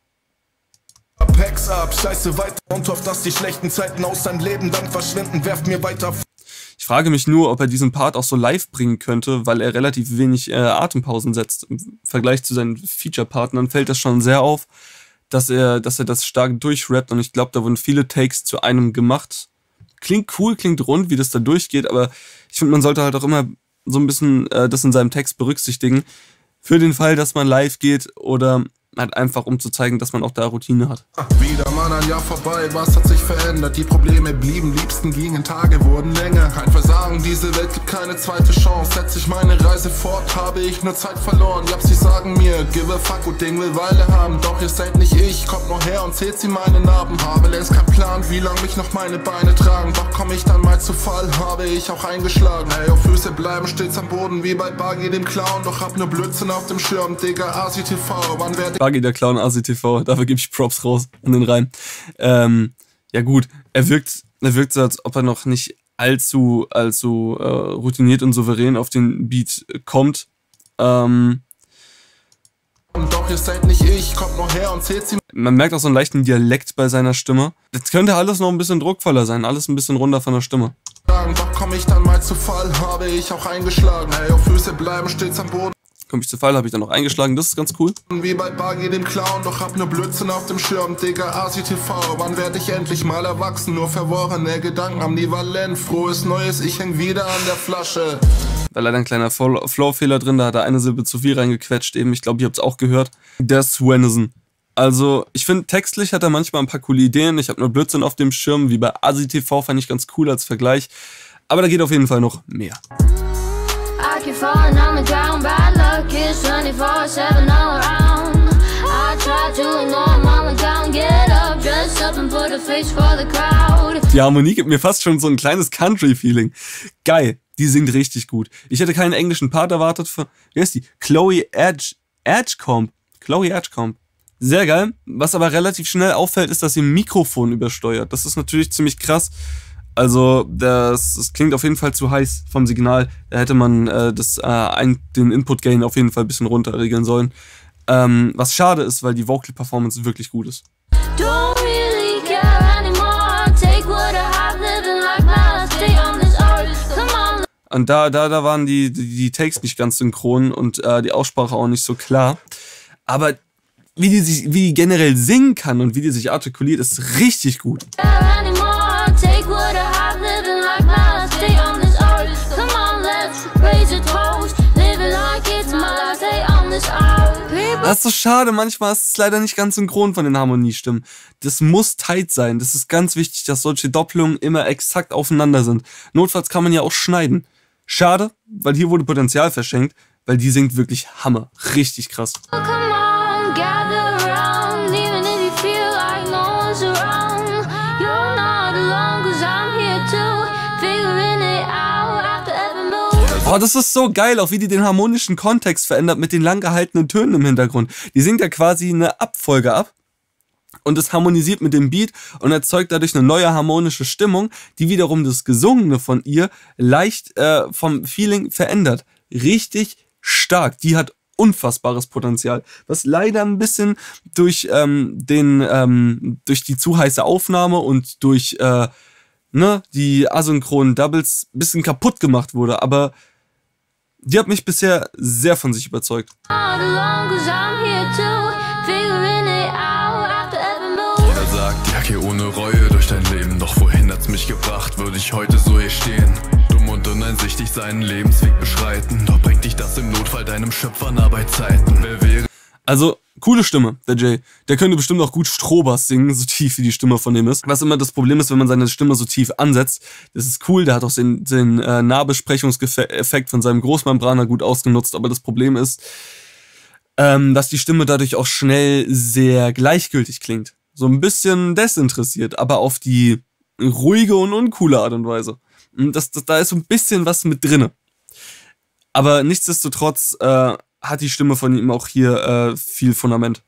Packs ab, scheiße weiter und hofft, dass die schlechten Zeiten aus seinem Leben dann verschwinden. Werft mir weiter. Ich frage mich nur, ob er diesen Part auch so live bringen könnte, weil er relativ wenig äh, Atempausen setzt. Im Vergleich zu seinen Feature-Partnern fällt das schon sehr auf, dass er, dass er das stark durchrappt, und ich glaube, da wurden viele Takes zu einem gemacht. Klingt cool, klingt rund, wie das da durchgeht, aber ich finde, man sollte halt auch immer so ein bisschen äh, das in seinem Text berücksichtigen, für den Fall, dass man live geht oder halt einfach, um zu zeigen, dass man auch da Routine hat. Wieder mal ein Jahr vorbei, was hat sich verändert? Die Probleme blieben, liebsten gingen, Tage wurden länger. Kein Versagen, diese Welt gibt keine zweite Chance. Setze ich meine Reise fort, habe ich nur Zeit verloren. Ja, sie sagen mir, give a fuck, gut Ding will Weile haben. Doch ihr seid nicht ich, kommt noch her und zählt sie meine Narben. Habe längst keinen Plan, wie lang mich noch meine Beine tragen. Doch komm ich dann mal zu Fall, habe ich auch eingeschlagen. Hey, auf Füße bleiben stets am Boden, wie bei Buggy dem Clown. Doch hab nur Blödsinn auf dem Schirm, Digga, A S I T V. Wann werd ich Buggy der Clown, A S I T V, dafür gebe ich Props raus an den Reim. Ähm, ja gut, er wirkt, er wirkt so, als ob er noch nicht allzu, allzu äh, routiniert und souverän auf den Beat kommt. Ähm, Doch ihr seid nicht ich, kommt noch her und zählt sie. Man merkt auch so einen leichten Dialekt bei seiner Stimme. Das könnte alles noch ein bisschen druckvoller sein, alles ein bisschen runder von der Stimme. Doch komm ich dann mal zu Fall, habe ich auch eingeschlagen. Hey, auf Füße bleiben stets am Boden. Komme ich zu Fall, habe ich dann noch eingeschlagen, das ist ganz cool. Wie bei Buggy dem Clown, doch hab nur Blödsinn auf dem Schirm, Digga, A S I T V. Wann werd ich endlich mal erwachsen? Nur verworrene Gedanken ambivalent. Frohes Neues, ich häng wieder an der Flasche. Da leider ein kleiner Flow-Fehler drin, da hat er eine Silbe zu viel reingequetscht eben. Ich glaube, ihr habt es auch gehört. Der Swenison. Also, ich finde, textlich hat er manchmal ein paar coole Ideen. Ich habe nur Blödsinn auf dem Schirm, wie bei A S I T V, fand ich ganz cool als Vergleich. Aber da geht auf jeden Fall noch mehr. I keep falling on the ground, bad luck is twenty-four seven all around. I try to ignore them all down, get up, dress up and put a face for the crowd. Die Harmonie gibt mir fast schon so ein kleines Country-Feeling. Geil, die singt richtig gut. Ich hätte keinen englischen Part erwartet von, wie heißt die? Chloe Edge, Edgecombe. Chloe Edgecombe. Sehr geil. Was aber relativ schnell auffällt, ist, dass sie ein Mikrofon übersteuert. Das ist natürlich ziemlich krass. Also das, das klingt auf jeden Fall zu heiß vom Signal. Da hätte man äh, das, äh, ein, den Input-Gain auf jeden Fall ein bisschen runter regeln sollen. Ähm, was schade ist, weil die Vocal-Performance wirklich gut ist. Und da, da, da waren die, die, die Takes nicht ganz synchron und äh, die Aussprache auch nicht so klar. Aber wie die, sich, wie die generell singen kann und wie die sich artikuliert, ist richtig gut. Das ist so schade, manchmal ist es leider nicht ganz synchron von den Harmoniestimmen. Das muss tight sein, das ist ganz wichtig, dass solche Doppelungen immer exakt aufeinander sind. Notfalls kann man ja auch schneiden. Schade, weil hier wurde Potenzial verschenkt, weil die singt wirklich Hammer. Richtig krass. Oh, das ist so geil, auch wie die den harmonischen Kontext verändert mit den lang gehaltenen Tönen im Hintergrund. Die singt ja quasi eine Abfolge ab und es harmonisiert mit dem Beat und erzeugt dadurch eine neue harmonische Stimmung, die wiederum das Gesungene von ihr leicht äh, vom Feeling verändert. Richtig stark. Die hat unfassbares Potenzial, was leider ein bisschen durch ähm, den ähm, durch die zu heiße Aufnahme und durch äh, ne, die asynchronen Doubles ein bisschen kaputt gemacht wurde, aber die hat mich bisher sehr von sich überzeugt. Jeder sagt, ja, geh ohne Reue durch dein Leben, doch wohin hat's mich gebracht, würde ich heute so hier stehen. Dumm und uneinsichtig seinen Lebensweg beschreiten, doch bringt dich das im Notfall deinem Schöpfer nah bei Zeiten. Wer wäre... Also, coole Stimme, der Jay. Der könnte bestimmt auch gut Strohbass singen, so tief wie die Stimme von dem ist. Was immer das Problem ist, wenn man seine Stimme so tief ansetzt. Das ist cool, der hat auch den, den äh, Nahbesprechungseffekt von seinem Großmembraner gut ausgenutzt. Aber das Problem ist, ähm, dass die Stimme dadurch auch schnell sehr gleichgültig klingt. So ein bisschen desinteressiert, aber auf die ruhige und uncoole Art und Weise. Und das, das, da ist so ein bisschen was mit drinne. Aber nichtsdestotrotz äh, hat die Stimme von ihm auch hier äh, viel Fundament.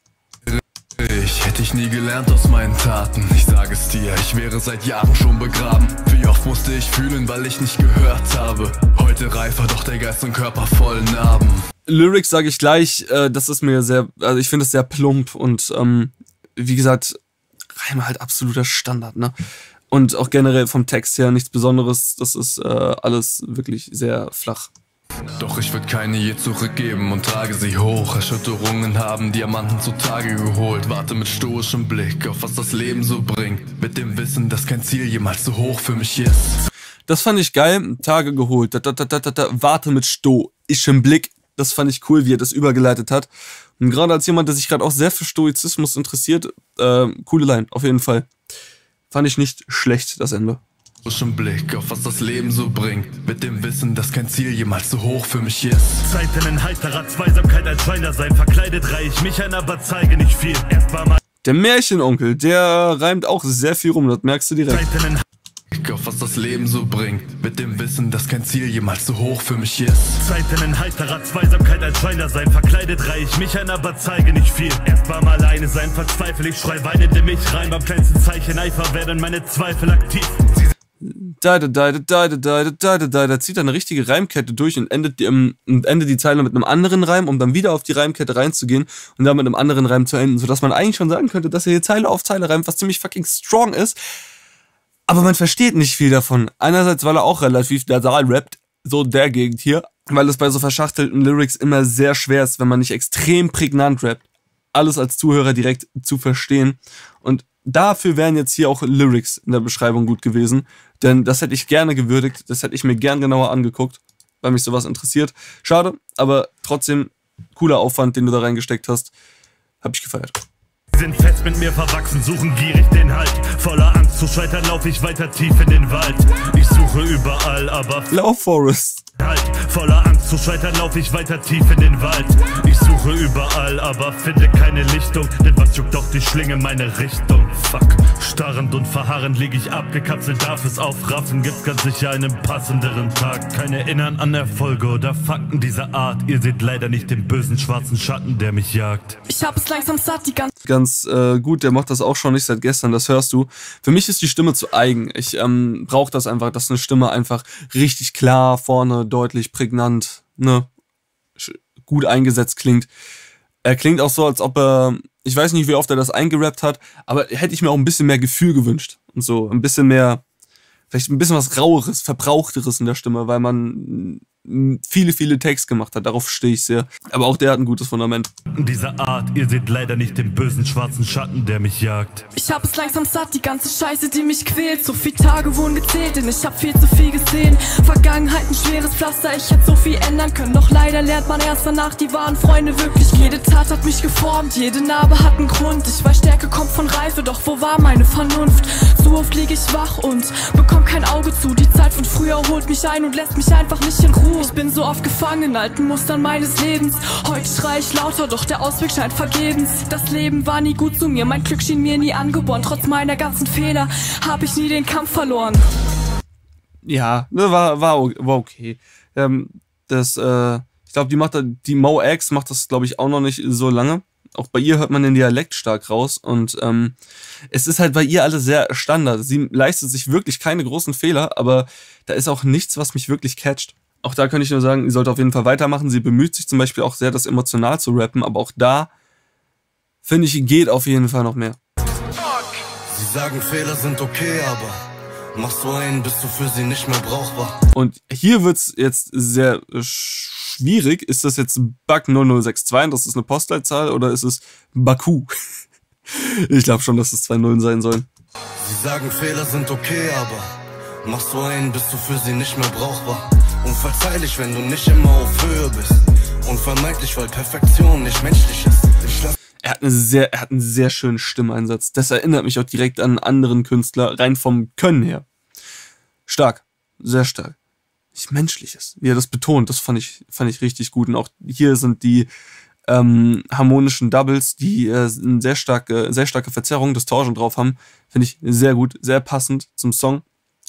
Ich hätte ich nie gelernt aus meinen Taten. Ich sage es dir, ich wäre seit Jahren schon begraben. Wie oft musste ich fühlen, weil ich nicht gehört habe. Heute reifer, doch der Geist und Körper voll Narben. Lyrics sage ich gleich, äh, das ist mir sehr, also ich finde es sehr plump und ähm, wie gesagt, Reime halt absoluter Standard, ne? Und auch generell vom Text her nichts Besonderes, das ist äh, alles wirklich sehr flach. Doch ich würde keine je zurückgeben und trage sie hoch. Erschütterungen haben Diamanten zutage geholt. Warte mit stoischem Blick auf was das Leben so bringt. Mit dem Wissen, dass kein Ziel jemals so hoch für mich ist. Das fand ich geil, Tage geholt. Da, da, da, da, da, warte mit stoischem Blick. Das fand ich cool, wie er das übergeleitet hat. Und gerade als jemand, der sich gerade auch sehr für Stoizismus interessiert, äh, coole Line, auf jeden Fall. Fand ich nicht schlecht, das Ende. Blick auf was das Leben so bringt, mit dem Wissen, dass kein Ziel jemals so hoch für mich ist. Zeiten in heiterer Zweisamkeit als Schweiner sein, verkleidet reih ich mich ein, aber zeige nicht viel. Erst war mal der Märchenonkel, der reimt auch sehr viel rum, das merkst du direkt. Zeiten in Blick auf was das Leben so bringt, mit dem Wissen, dass kein Ziel jemals so hoch für mich ist. Zeiten in heiterer Zweisamkeit als Schweiner sein, verkleidet reih ich mich ein, aber zeige nicht viel. Erst beim alleine sein verzweifle ich, schrei weinend in mich rein, beim kleinsten Zeichen Eifer werden meine Zweifel aktiv. Da, da, da, da, da, da, da, da, da, da zieht er eine richtige Reimkette durch und endet die, um, und endet die Zeile mit einem anderen Reim, um dann wieder auf die Reimkette reinzugehen und dann mit einem anderen Reim zu enden, sodass man eigentlich schon sagen könnte, dass er hier Zeile auf Zeile reimt, was ziemlich fucking strong ist, aber man versteht nicht viel davon. Einerseits, weil er auch relativ nasal rappt, so der Gegend hier, weil es bei so verschachtelten Lyrics immer sehr schwer ist, wenn man nicht extrem prägnant rappt, alles als Zuhörer direkt zu verstehen und dafür wären jetzt hier auch Lyrics in der Beschreibung gut gewesen, denn das hätte ich gerne gewürdigt, das hätte ich mir gern genauer angeguckt, weil mich sowas interessiert. Schade, aber trotzdem cooler Aufwand, den du da reingesteckt hast, hab ich gefeiert. Sind fest mit mir verwachsen, suchen gierig den Halt. Voller Angst zu scheitern, lauf ich weiter tief in den Wald. Ich suche überall, aber Lauf, Forest. Halt. Voller Angst zu scheitern, lauf ich weiter tief in den Wald. Ich suche überall, aber finde keine Lichtung. Denn was juckt doch die Schlinge meine Richtung? Fuck. Starrend und verharrend lieg ich abgekapselt, darf es aufraffen. Gibt ganz sicher einen passenderen Tag. Kein Erinnern an Erfolge oder Fakten dieser Art. Ihr seht leider nicht den bösen schwarzen Schatten, der mich jagt. Ich hab es langsam satt, die ganze Ganz äh, gut, der macht das auch schon nicht seit gestern, das hörst du. Für mich ist die Stimme zu eigen. Ich ähm, brauche das einfach, dass eine Stimme einfach richtig klar, vorne, deutlich, prägnant, ne, gut eingesetzt klingt. Er klingt auch so, als ob er, ich weiß nicht, wie oft er das eingerappt hat, aber hätte ich mir auch ein bisschen mehr Gefühl gewünscht. Und so, ein bisschen mehr, vielleicht ein bisschen was Raueres, Verbrauchteres in der Stimme, weil man viele, viele Takes gemacht hat. Darauf stehe ich sehr. Aber auch der hat ein gutes Fundament. Dieser Art, ihr seht leider nicht den bösen schwarzen Schatten, der mich jagt. Ich hab es langsam satt, die ganze Scheiße, die mich quält. So viele Tage wurden gezählt, denn ich hab viel zu viel gesehen. Vergangenheit ein schweres Pflaster, ich hätte so viel ändern können. Doch leider lernt man erst danach, die wahren Freunde wirklich. Jede Tat hat mich geformt, jede Narbe hat einen Grund. Ich weiß, Stärke kommt von Reife, doch wo war meine Vernunft? So oft lieg ich wach und bekomm kein Auge zu. Die Zeit von früher holt mich ein und lässt mich einfach nicht in Ruhe. Ich bin so oft gefangen in alten Mustern meines Lebens. Heute schrei ich lauter, doch der Ausweg scheint vergebens. Das Leben war nie gut zu mir, mein Glück schien mir nie angeboren. Trotz meiner ganzen Fehler hab ich nie den Kampf verloren. Ja, war, war, war okay. Ähm, das, äh, ich glaube, die macht die Mo X macht das, glaube ich, auch noch nicht so lange. Auch bei ihr hört man den Dialekt stark raus und ähm, es ist halt bei ihr alles sehr Standard. Sie leistet sich wirklich keine großen Fehler, aber da ist auch nichts, was mich wirklich catcht. Auch da kann ich nur sagen, sie sollte auf jeden Fall weitermachen. Sie bemüht sich zum Beispiel auch sehr, das emotional zu rappen, aber auch da, finde ich, geht auf jeden Fall noch mehr. Sie sagen, Fehler sind okay, aber machst du einen, bist du für sie nicht mehr brauchbar. Und hier wird's jetzt sehr schwierig. Ist das jetzt Bug null null sechs zwei und das ist eine Postleitzahl oder ist es Baku? Ich glaube schon, dass es zwei Nullen sein sollen. Sie sagen, Fehler sind okay, aber machst du einen, bist du für sie nicht mehr brauchbar. Unverzeihlich, wenn du nicht immer auf Höhe bist. Unvermeidlich, weil Perfektion nicht menschlich ist. Ich lass er hat eine sehr, er hat einen sehr schönen Stimmeinsatz. Das erinnert mich auch direkt an einen anderen Künstler, rein vom Können her. Stark, sehr stark. Nicht menschliches, wie er das betont, das fand ich, fand ich richtig gut. Und auch hier sind die ähm, harmonischen Doubles, die äh, eine sehr starke, sehr starke Verzerrung, Distortion drauf haben, finde ich sehr gut, sehr passend zum Song.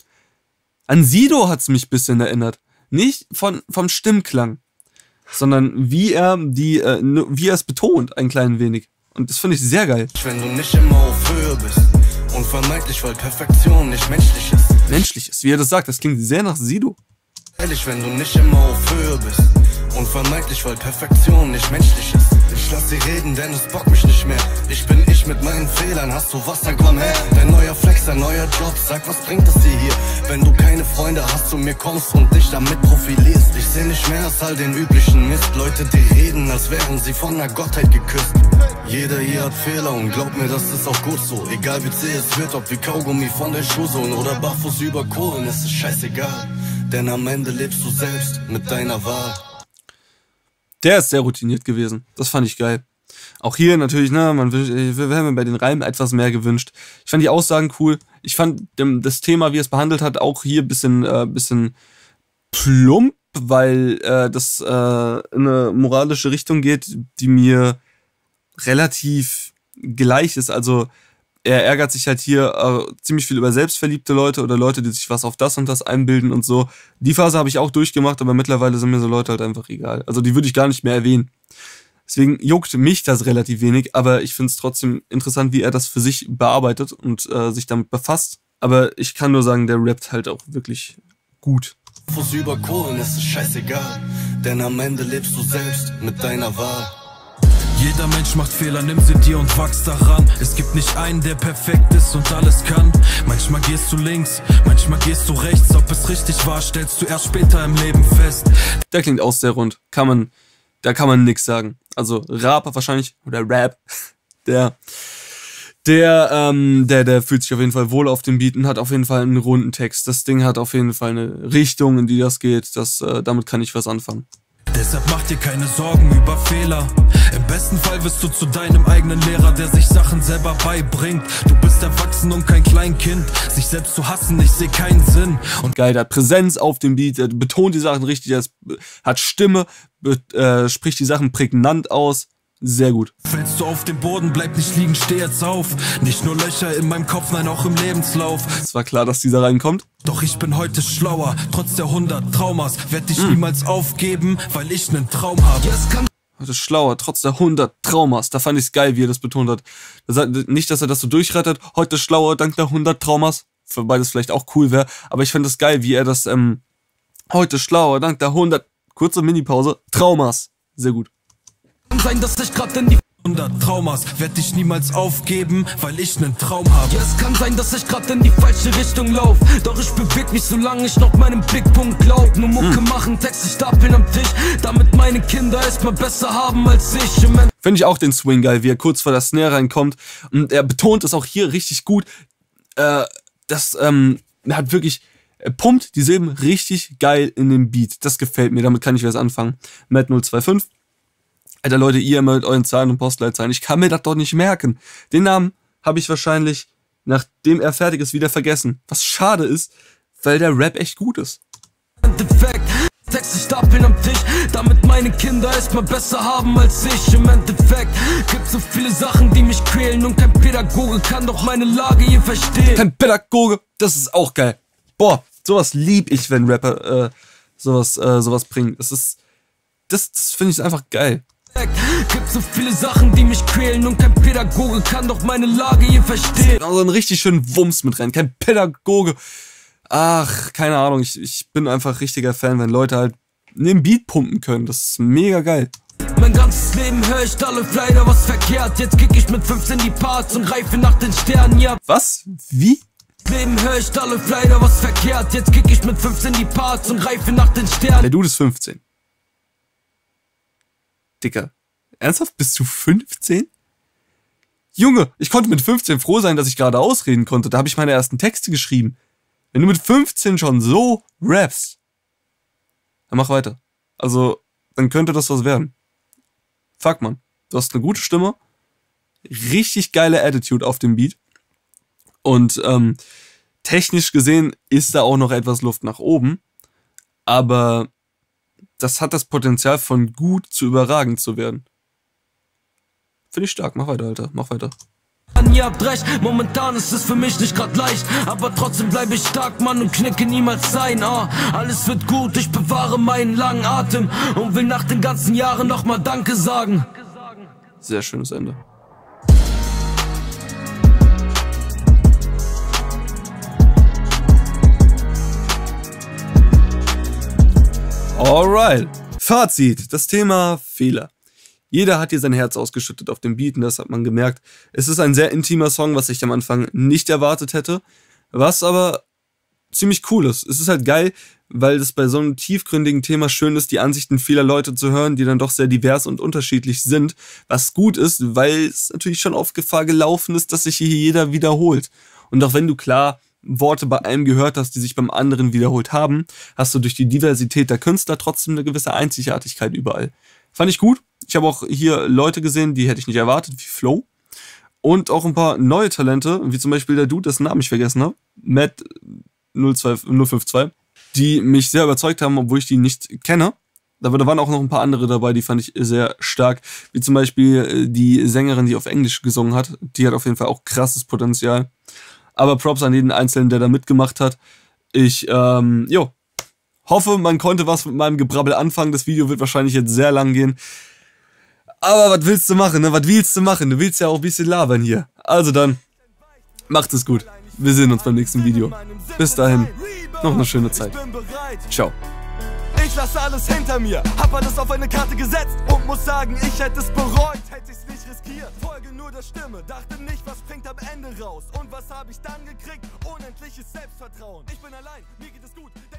An Sido hat's mich ein bisschen erinnert. Nicht von, vom Stimmklang, sondern wie er die, äh, wie er es betont, ein klein wenig. Und das finde ich sehr geil. Wenn du nicht immer auf Höhe bist, unvermeidlich, weil Perfektion nicht menschlich ist. Menschlich ist, wie er das sagt, das klingt sehr nach Sido. Ehrlich, wenn du nicht immer auf Höhe bist, unvermeidlich, weil Perfektion nicht menschlich ist. Ich lass sie reden, denn es bockt mich nicht mehr. Ich bin ich mit meinen Fehlern, hast du was, dann komm her. Dein neuer Flex, dein neuer Job, sag, was bringt es dir hier? Wenn du keine Freunde hast, zu mir kommst und dich damit profilierst. Ich seh nicht mehr als all den üblichen Mist. Leute, die reden, als wären sie von der Gottheit geküsst. Jeder hier hat Fehler und glaub mir, das ist auch gut so. Egal wie zäh es wird, ob wie Kaugummi von der Schuhsohle oder barfuß über Kohlen, es ist scheißegal. Denn am Ende lebst du selbst mit deiner Wahl. Der ist sehr routiniert gewesen. Das fand ich geil. Auch hier natürlich, ne, man wünscht, wir haben mir bei den Reimen etwas mehr gewünscht. Ich fand die Aussagen cool. Ich fand dem, das Thema, wie es behandelt hat, auch hier ein bisschen, äh, bisschen plump, weil äh, das äh, in eine moralische Richtung geht, die mir relativ gleich ist. Also er ärgert sich halt hier äh, ziemlich viel über selbstverliebte Leute oder Leute, die sich was auf das und das einbilden und so. Die Phase habe ich auch durchgemacht, aber mittlerweile sind mir so Leute halt einfach egal. Also die würde ich gar nicht mehr erwähnen. Deswegen juckt mich das relativ wenig, aber ich finde es trotzdem interessant, wie er das für sich bearbeitet und äh, sich damit befasst. Aber ich kann nur sagen, der rappt halt auch wirklich gut. Fuß über Kohlen, es ist scheißegal, denn am Ende lebst du selbst mit deiner Wahl. Jeder Mensch macht Fehler, nimm sie dir und wachs daran. Es gibt nicht einen, der perfekt ist und alles kann. Manchmal gehst du links, manchmal gehst du rechts. Ob es richtig war, stellst du erst später im Leben fest. Der klingt auch sehr rund. Kann man, da kann man nix sagen. Also Rap wahrscheinlich, oder Rap, der, der, ähm, der, der fühlt sich auf jeden Fall wohl auf dem Beat und hat auf jeden Fall einen runden Text. Das Ding hat auf jeden Fall eine Richtung, in die das geht. Das, äh, damit kann ich was anfangen. Deshalb mach dir keine Sorgen über Fehler. Im besten Fall wirst du zu deinem eigenen Lehrer, der sich Sachen selber beibringt. Du bist erwachsen und kein Kleinkind. Sich selbst zu hassen, ich seh keinen Sinn. Und geil, der hat Präsenz auf dem Beat, der betont die Sachen richtig, der hat Stimme, äh, spricht die Sachen prägnant aus. Sehr gut. Fällst du auf den Boden, bleib nicht liegen, steh jetzt auf. Nicht nur Löcher in meinem Kopf, nein auch im Lebenslauf. Es war klar, dass dieser reinkommt. Doch ich bin heute schlauer, trotz der hundert Traumas. Werd dich mm. niemals aufgeben, weil ich nen Traum habe. Heute schlauer, trotz der hundert Traumas. Da fand ich's geil, wie er das betont hat. Das hat nicht, dass er das so durchrettet. Heute schlauer, dank der hundert Traumas. Für beides vielleicht auch cool wäre. Aber ich finde das geil, wie er das, ähm, heute schlauer, dank der hundert, kurze Minipause, Traumas. Sehr gut. Sein, dass ich grad in die Traumas, werd ich niemals aufgeben, weil ich nen Traum habe. Ja, es kann sein, dass ich grad in die falsche Richtung lauf, doch ich beweg mich, solange ich noch meinem Blickpunkt glaub. Nur Mucke hm. machen, Texte stapeln am Tisch, damit meine Kinder es mal besser haben als ich. Finde ich auch den Swing geil, wie er kurz vor der Snare reinkommt. Und er betont es auch hier richtig gut. Äh, das, ähm, er hat wirklich, er pumpt die Silben richtig geil in den Beat. Das gefällt mir, damit kann ich was anfangen. Matt null zwei fünf. Alter Leute, ihr immer mit euren Zahlen und Postleitzahlen. Ich kann mir das doch nicht merken. Den Namen habe ich wahrscheinlich, nachdem er fertig ist, wieder vergessen. Was schade ist, weil der Rap echt gut ist. Texte stapeln am Tisch, damit meine Kinder es mal besser haben als ich. Im Endeffekt gibt so viele Sachen, die mich quälen, und kein Pädagoge kann doch meine Lage hier verstehen. Kein Pädagoge, das ist auch geil. Boah, sowas lieb ich, wenn Rapper äh, sowas, äh, sowas bringen. Das ist, das, das finde ich einfach geil. Gibt so viele Sachen, die mich quälen, und kein Pädagoge kann doch meine Lage hier verstehen. Also einen richtig schönen Wumms mit rein, kein Pädagoge. Ach, keine Ahnung, ich, ich bin einfach richtiger Fan, wenn Leute halt einen Beat pumpen können. Das ist mega geil. Mein ganzes Leben höre ich, da läuft leider was verkehrt. Jetzt kick ich mit fünfzehn die Parts und reife nach den Sternen, ja. Was? Wie? Leben höre ich, da läuft leider was verkehrt. Jetzt kick ich mit fünfzehn die Parts und reife nach den Sternen. Der Dude ist fünfzehn. Dicker, ernsthaft? Bist du fünfzehn? Junge, ich konnte mit fünfzehn froh sein, dass ich gerade ausreden konnte. Da habe ich meine ersten Texte geschrieben. Wenn du mit fünfzehn schon so rappst, dann mach weiter. Also, dann könnte das was werden. Fuck, man. Du hast eine gute Stimme, richtig geile Attitude auf dem Beat. Und ähm, technisch gesehen ist da auch noch etwas Luft nach oben. Aber das hat das Potenzial, von gut zu überragend zu werden. Finde ich stark. Mach weiter, Alter. Mach weiter. Ihr habt recht, momentan ist es für mich nicht grad leicht, aber trotzdem bleibe ich stark, Mann, und knicke niemals ein. Ah, alles wird gut, ich bewahre meinen langen Atem und will nach den ganzen Jahren nochmal Danke sagen. Sehr schönes Ende. Alright. Fazit. Das Thema Fehler. Jeder hat hier sein Herz ausgeschüttet auf dem Beat, und das hat man gemerkt. Es ist ein sehr intimer Song, was ich am Anfang nicht erwartet hätte, was aber ziemlich cool ist. Es ist halt geil, weil es bei so einem tiefgründigen Thema schön ist, die Ansichten vieler Leute zu hören, die dann doch sehr divers und unterschiedlich sind, was gut ist, weil es natürlich schon auf Gefahr gelaufen ist, dass sich hier jeder wiederholt. Und auch wenn du klar Worte bei einem gehört hast, die sich beim anderen wiederholt haben, hast du durch die Diversität der Künstler trotzdem eine gewisse Einzigartigkeit überall. Fand ich gut. Ich habe auch hier Leute gesehen, die hätte ich nicht erwartet, wie Flow. Und auch ein paar neue Talente, wie zum Beispiel der Dude, dessen Namen ich vergessen habe, Matt null fünf zwei, die mich sehr überzeugt haben, obwohl ich die nicht kenne. Da waren auch noch ein paar andere dabei, die fand ich sehr stark. Wie zum Beispiel die Sängerin, die auf Englisch gesungen hat. Die hat auf jeden Fall auch krasses Potenzial. Aber Props an jeden Einzelnen, der da mitgemacht hat. Ich, ähm, jo, hoffe, man konnte was mit meinem Gebrabbel anfangen. Das Video wird wahrscheinlich jetzt sehr lang gehen. Aber was willst du machen, ne? Was willst du machen? Du willst ja auch ein bisschen labern hier. Also dann, macht es gut. Wir sehen uns beim nächsten Video. Bis dahin, noch eine schöne Zeit. Ciao. Ich lasse alles hinter mir, hab alles auf eine Karte gesetzt und muss sagen, ich hätte es bereut, hätte ich's nicht riskiert. Folge nur der Stimme, dachte nicht, was bringt am Ende raus. Und was hab ich dann gekriegt? Unendliches Selbstvertrauen. Ich bin allein, mir geht es gut.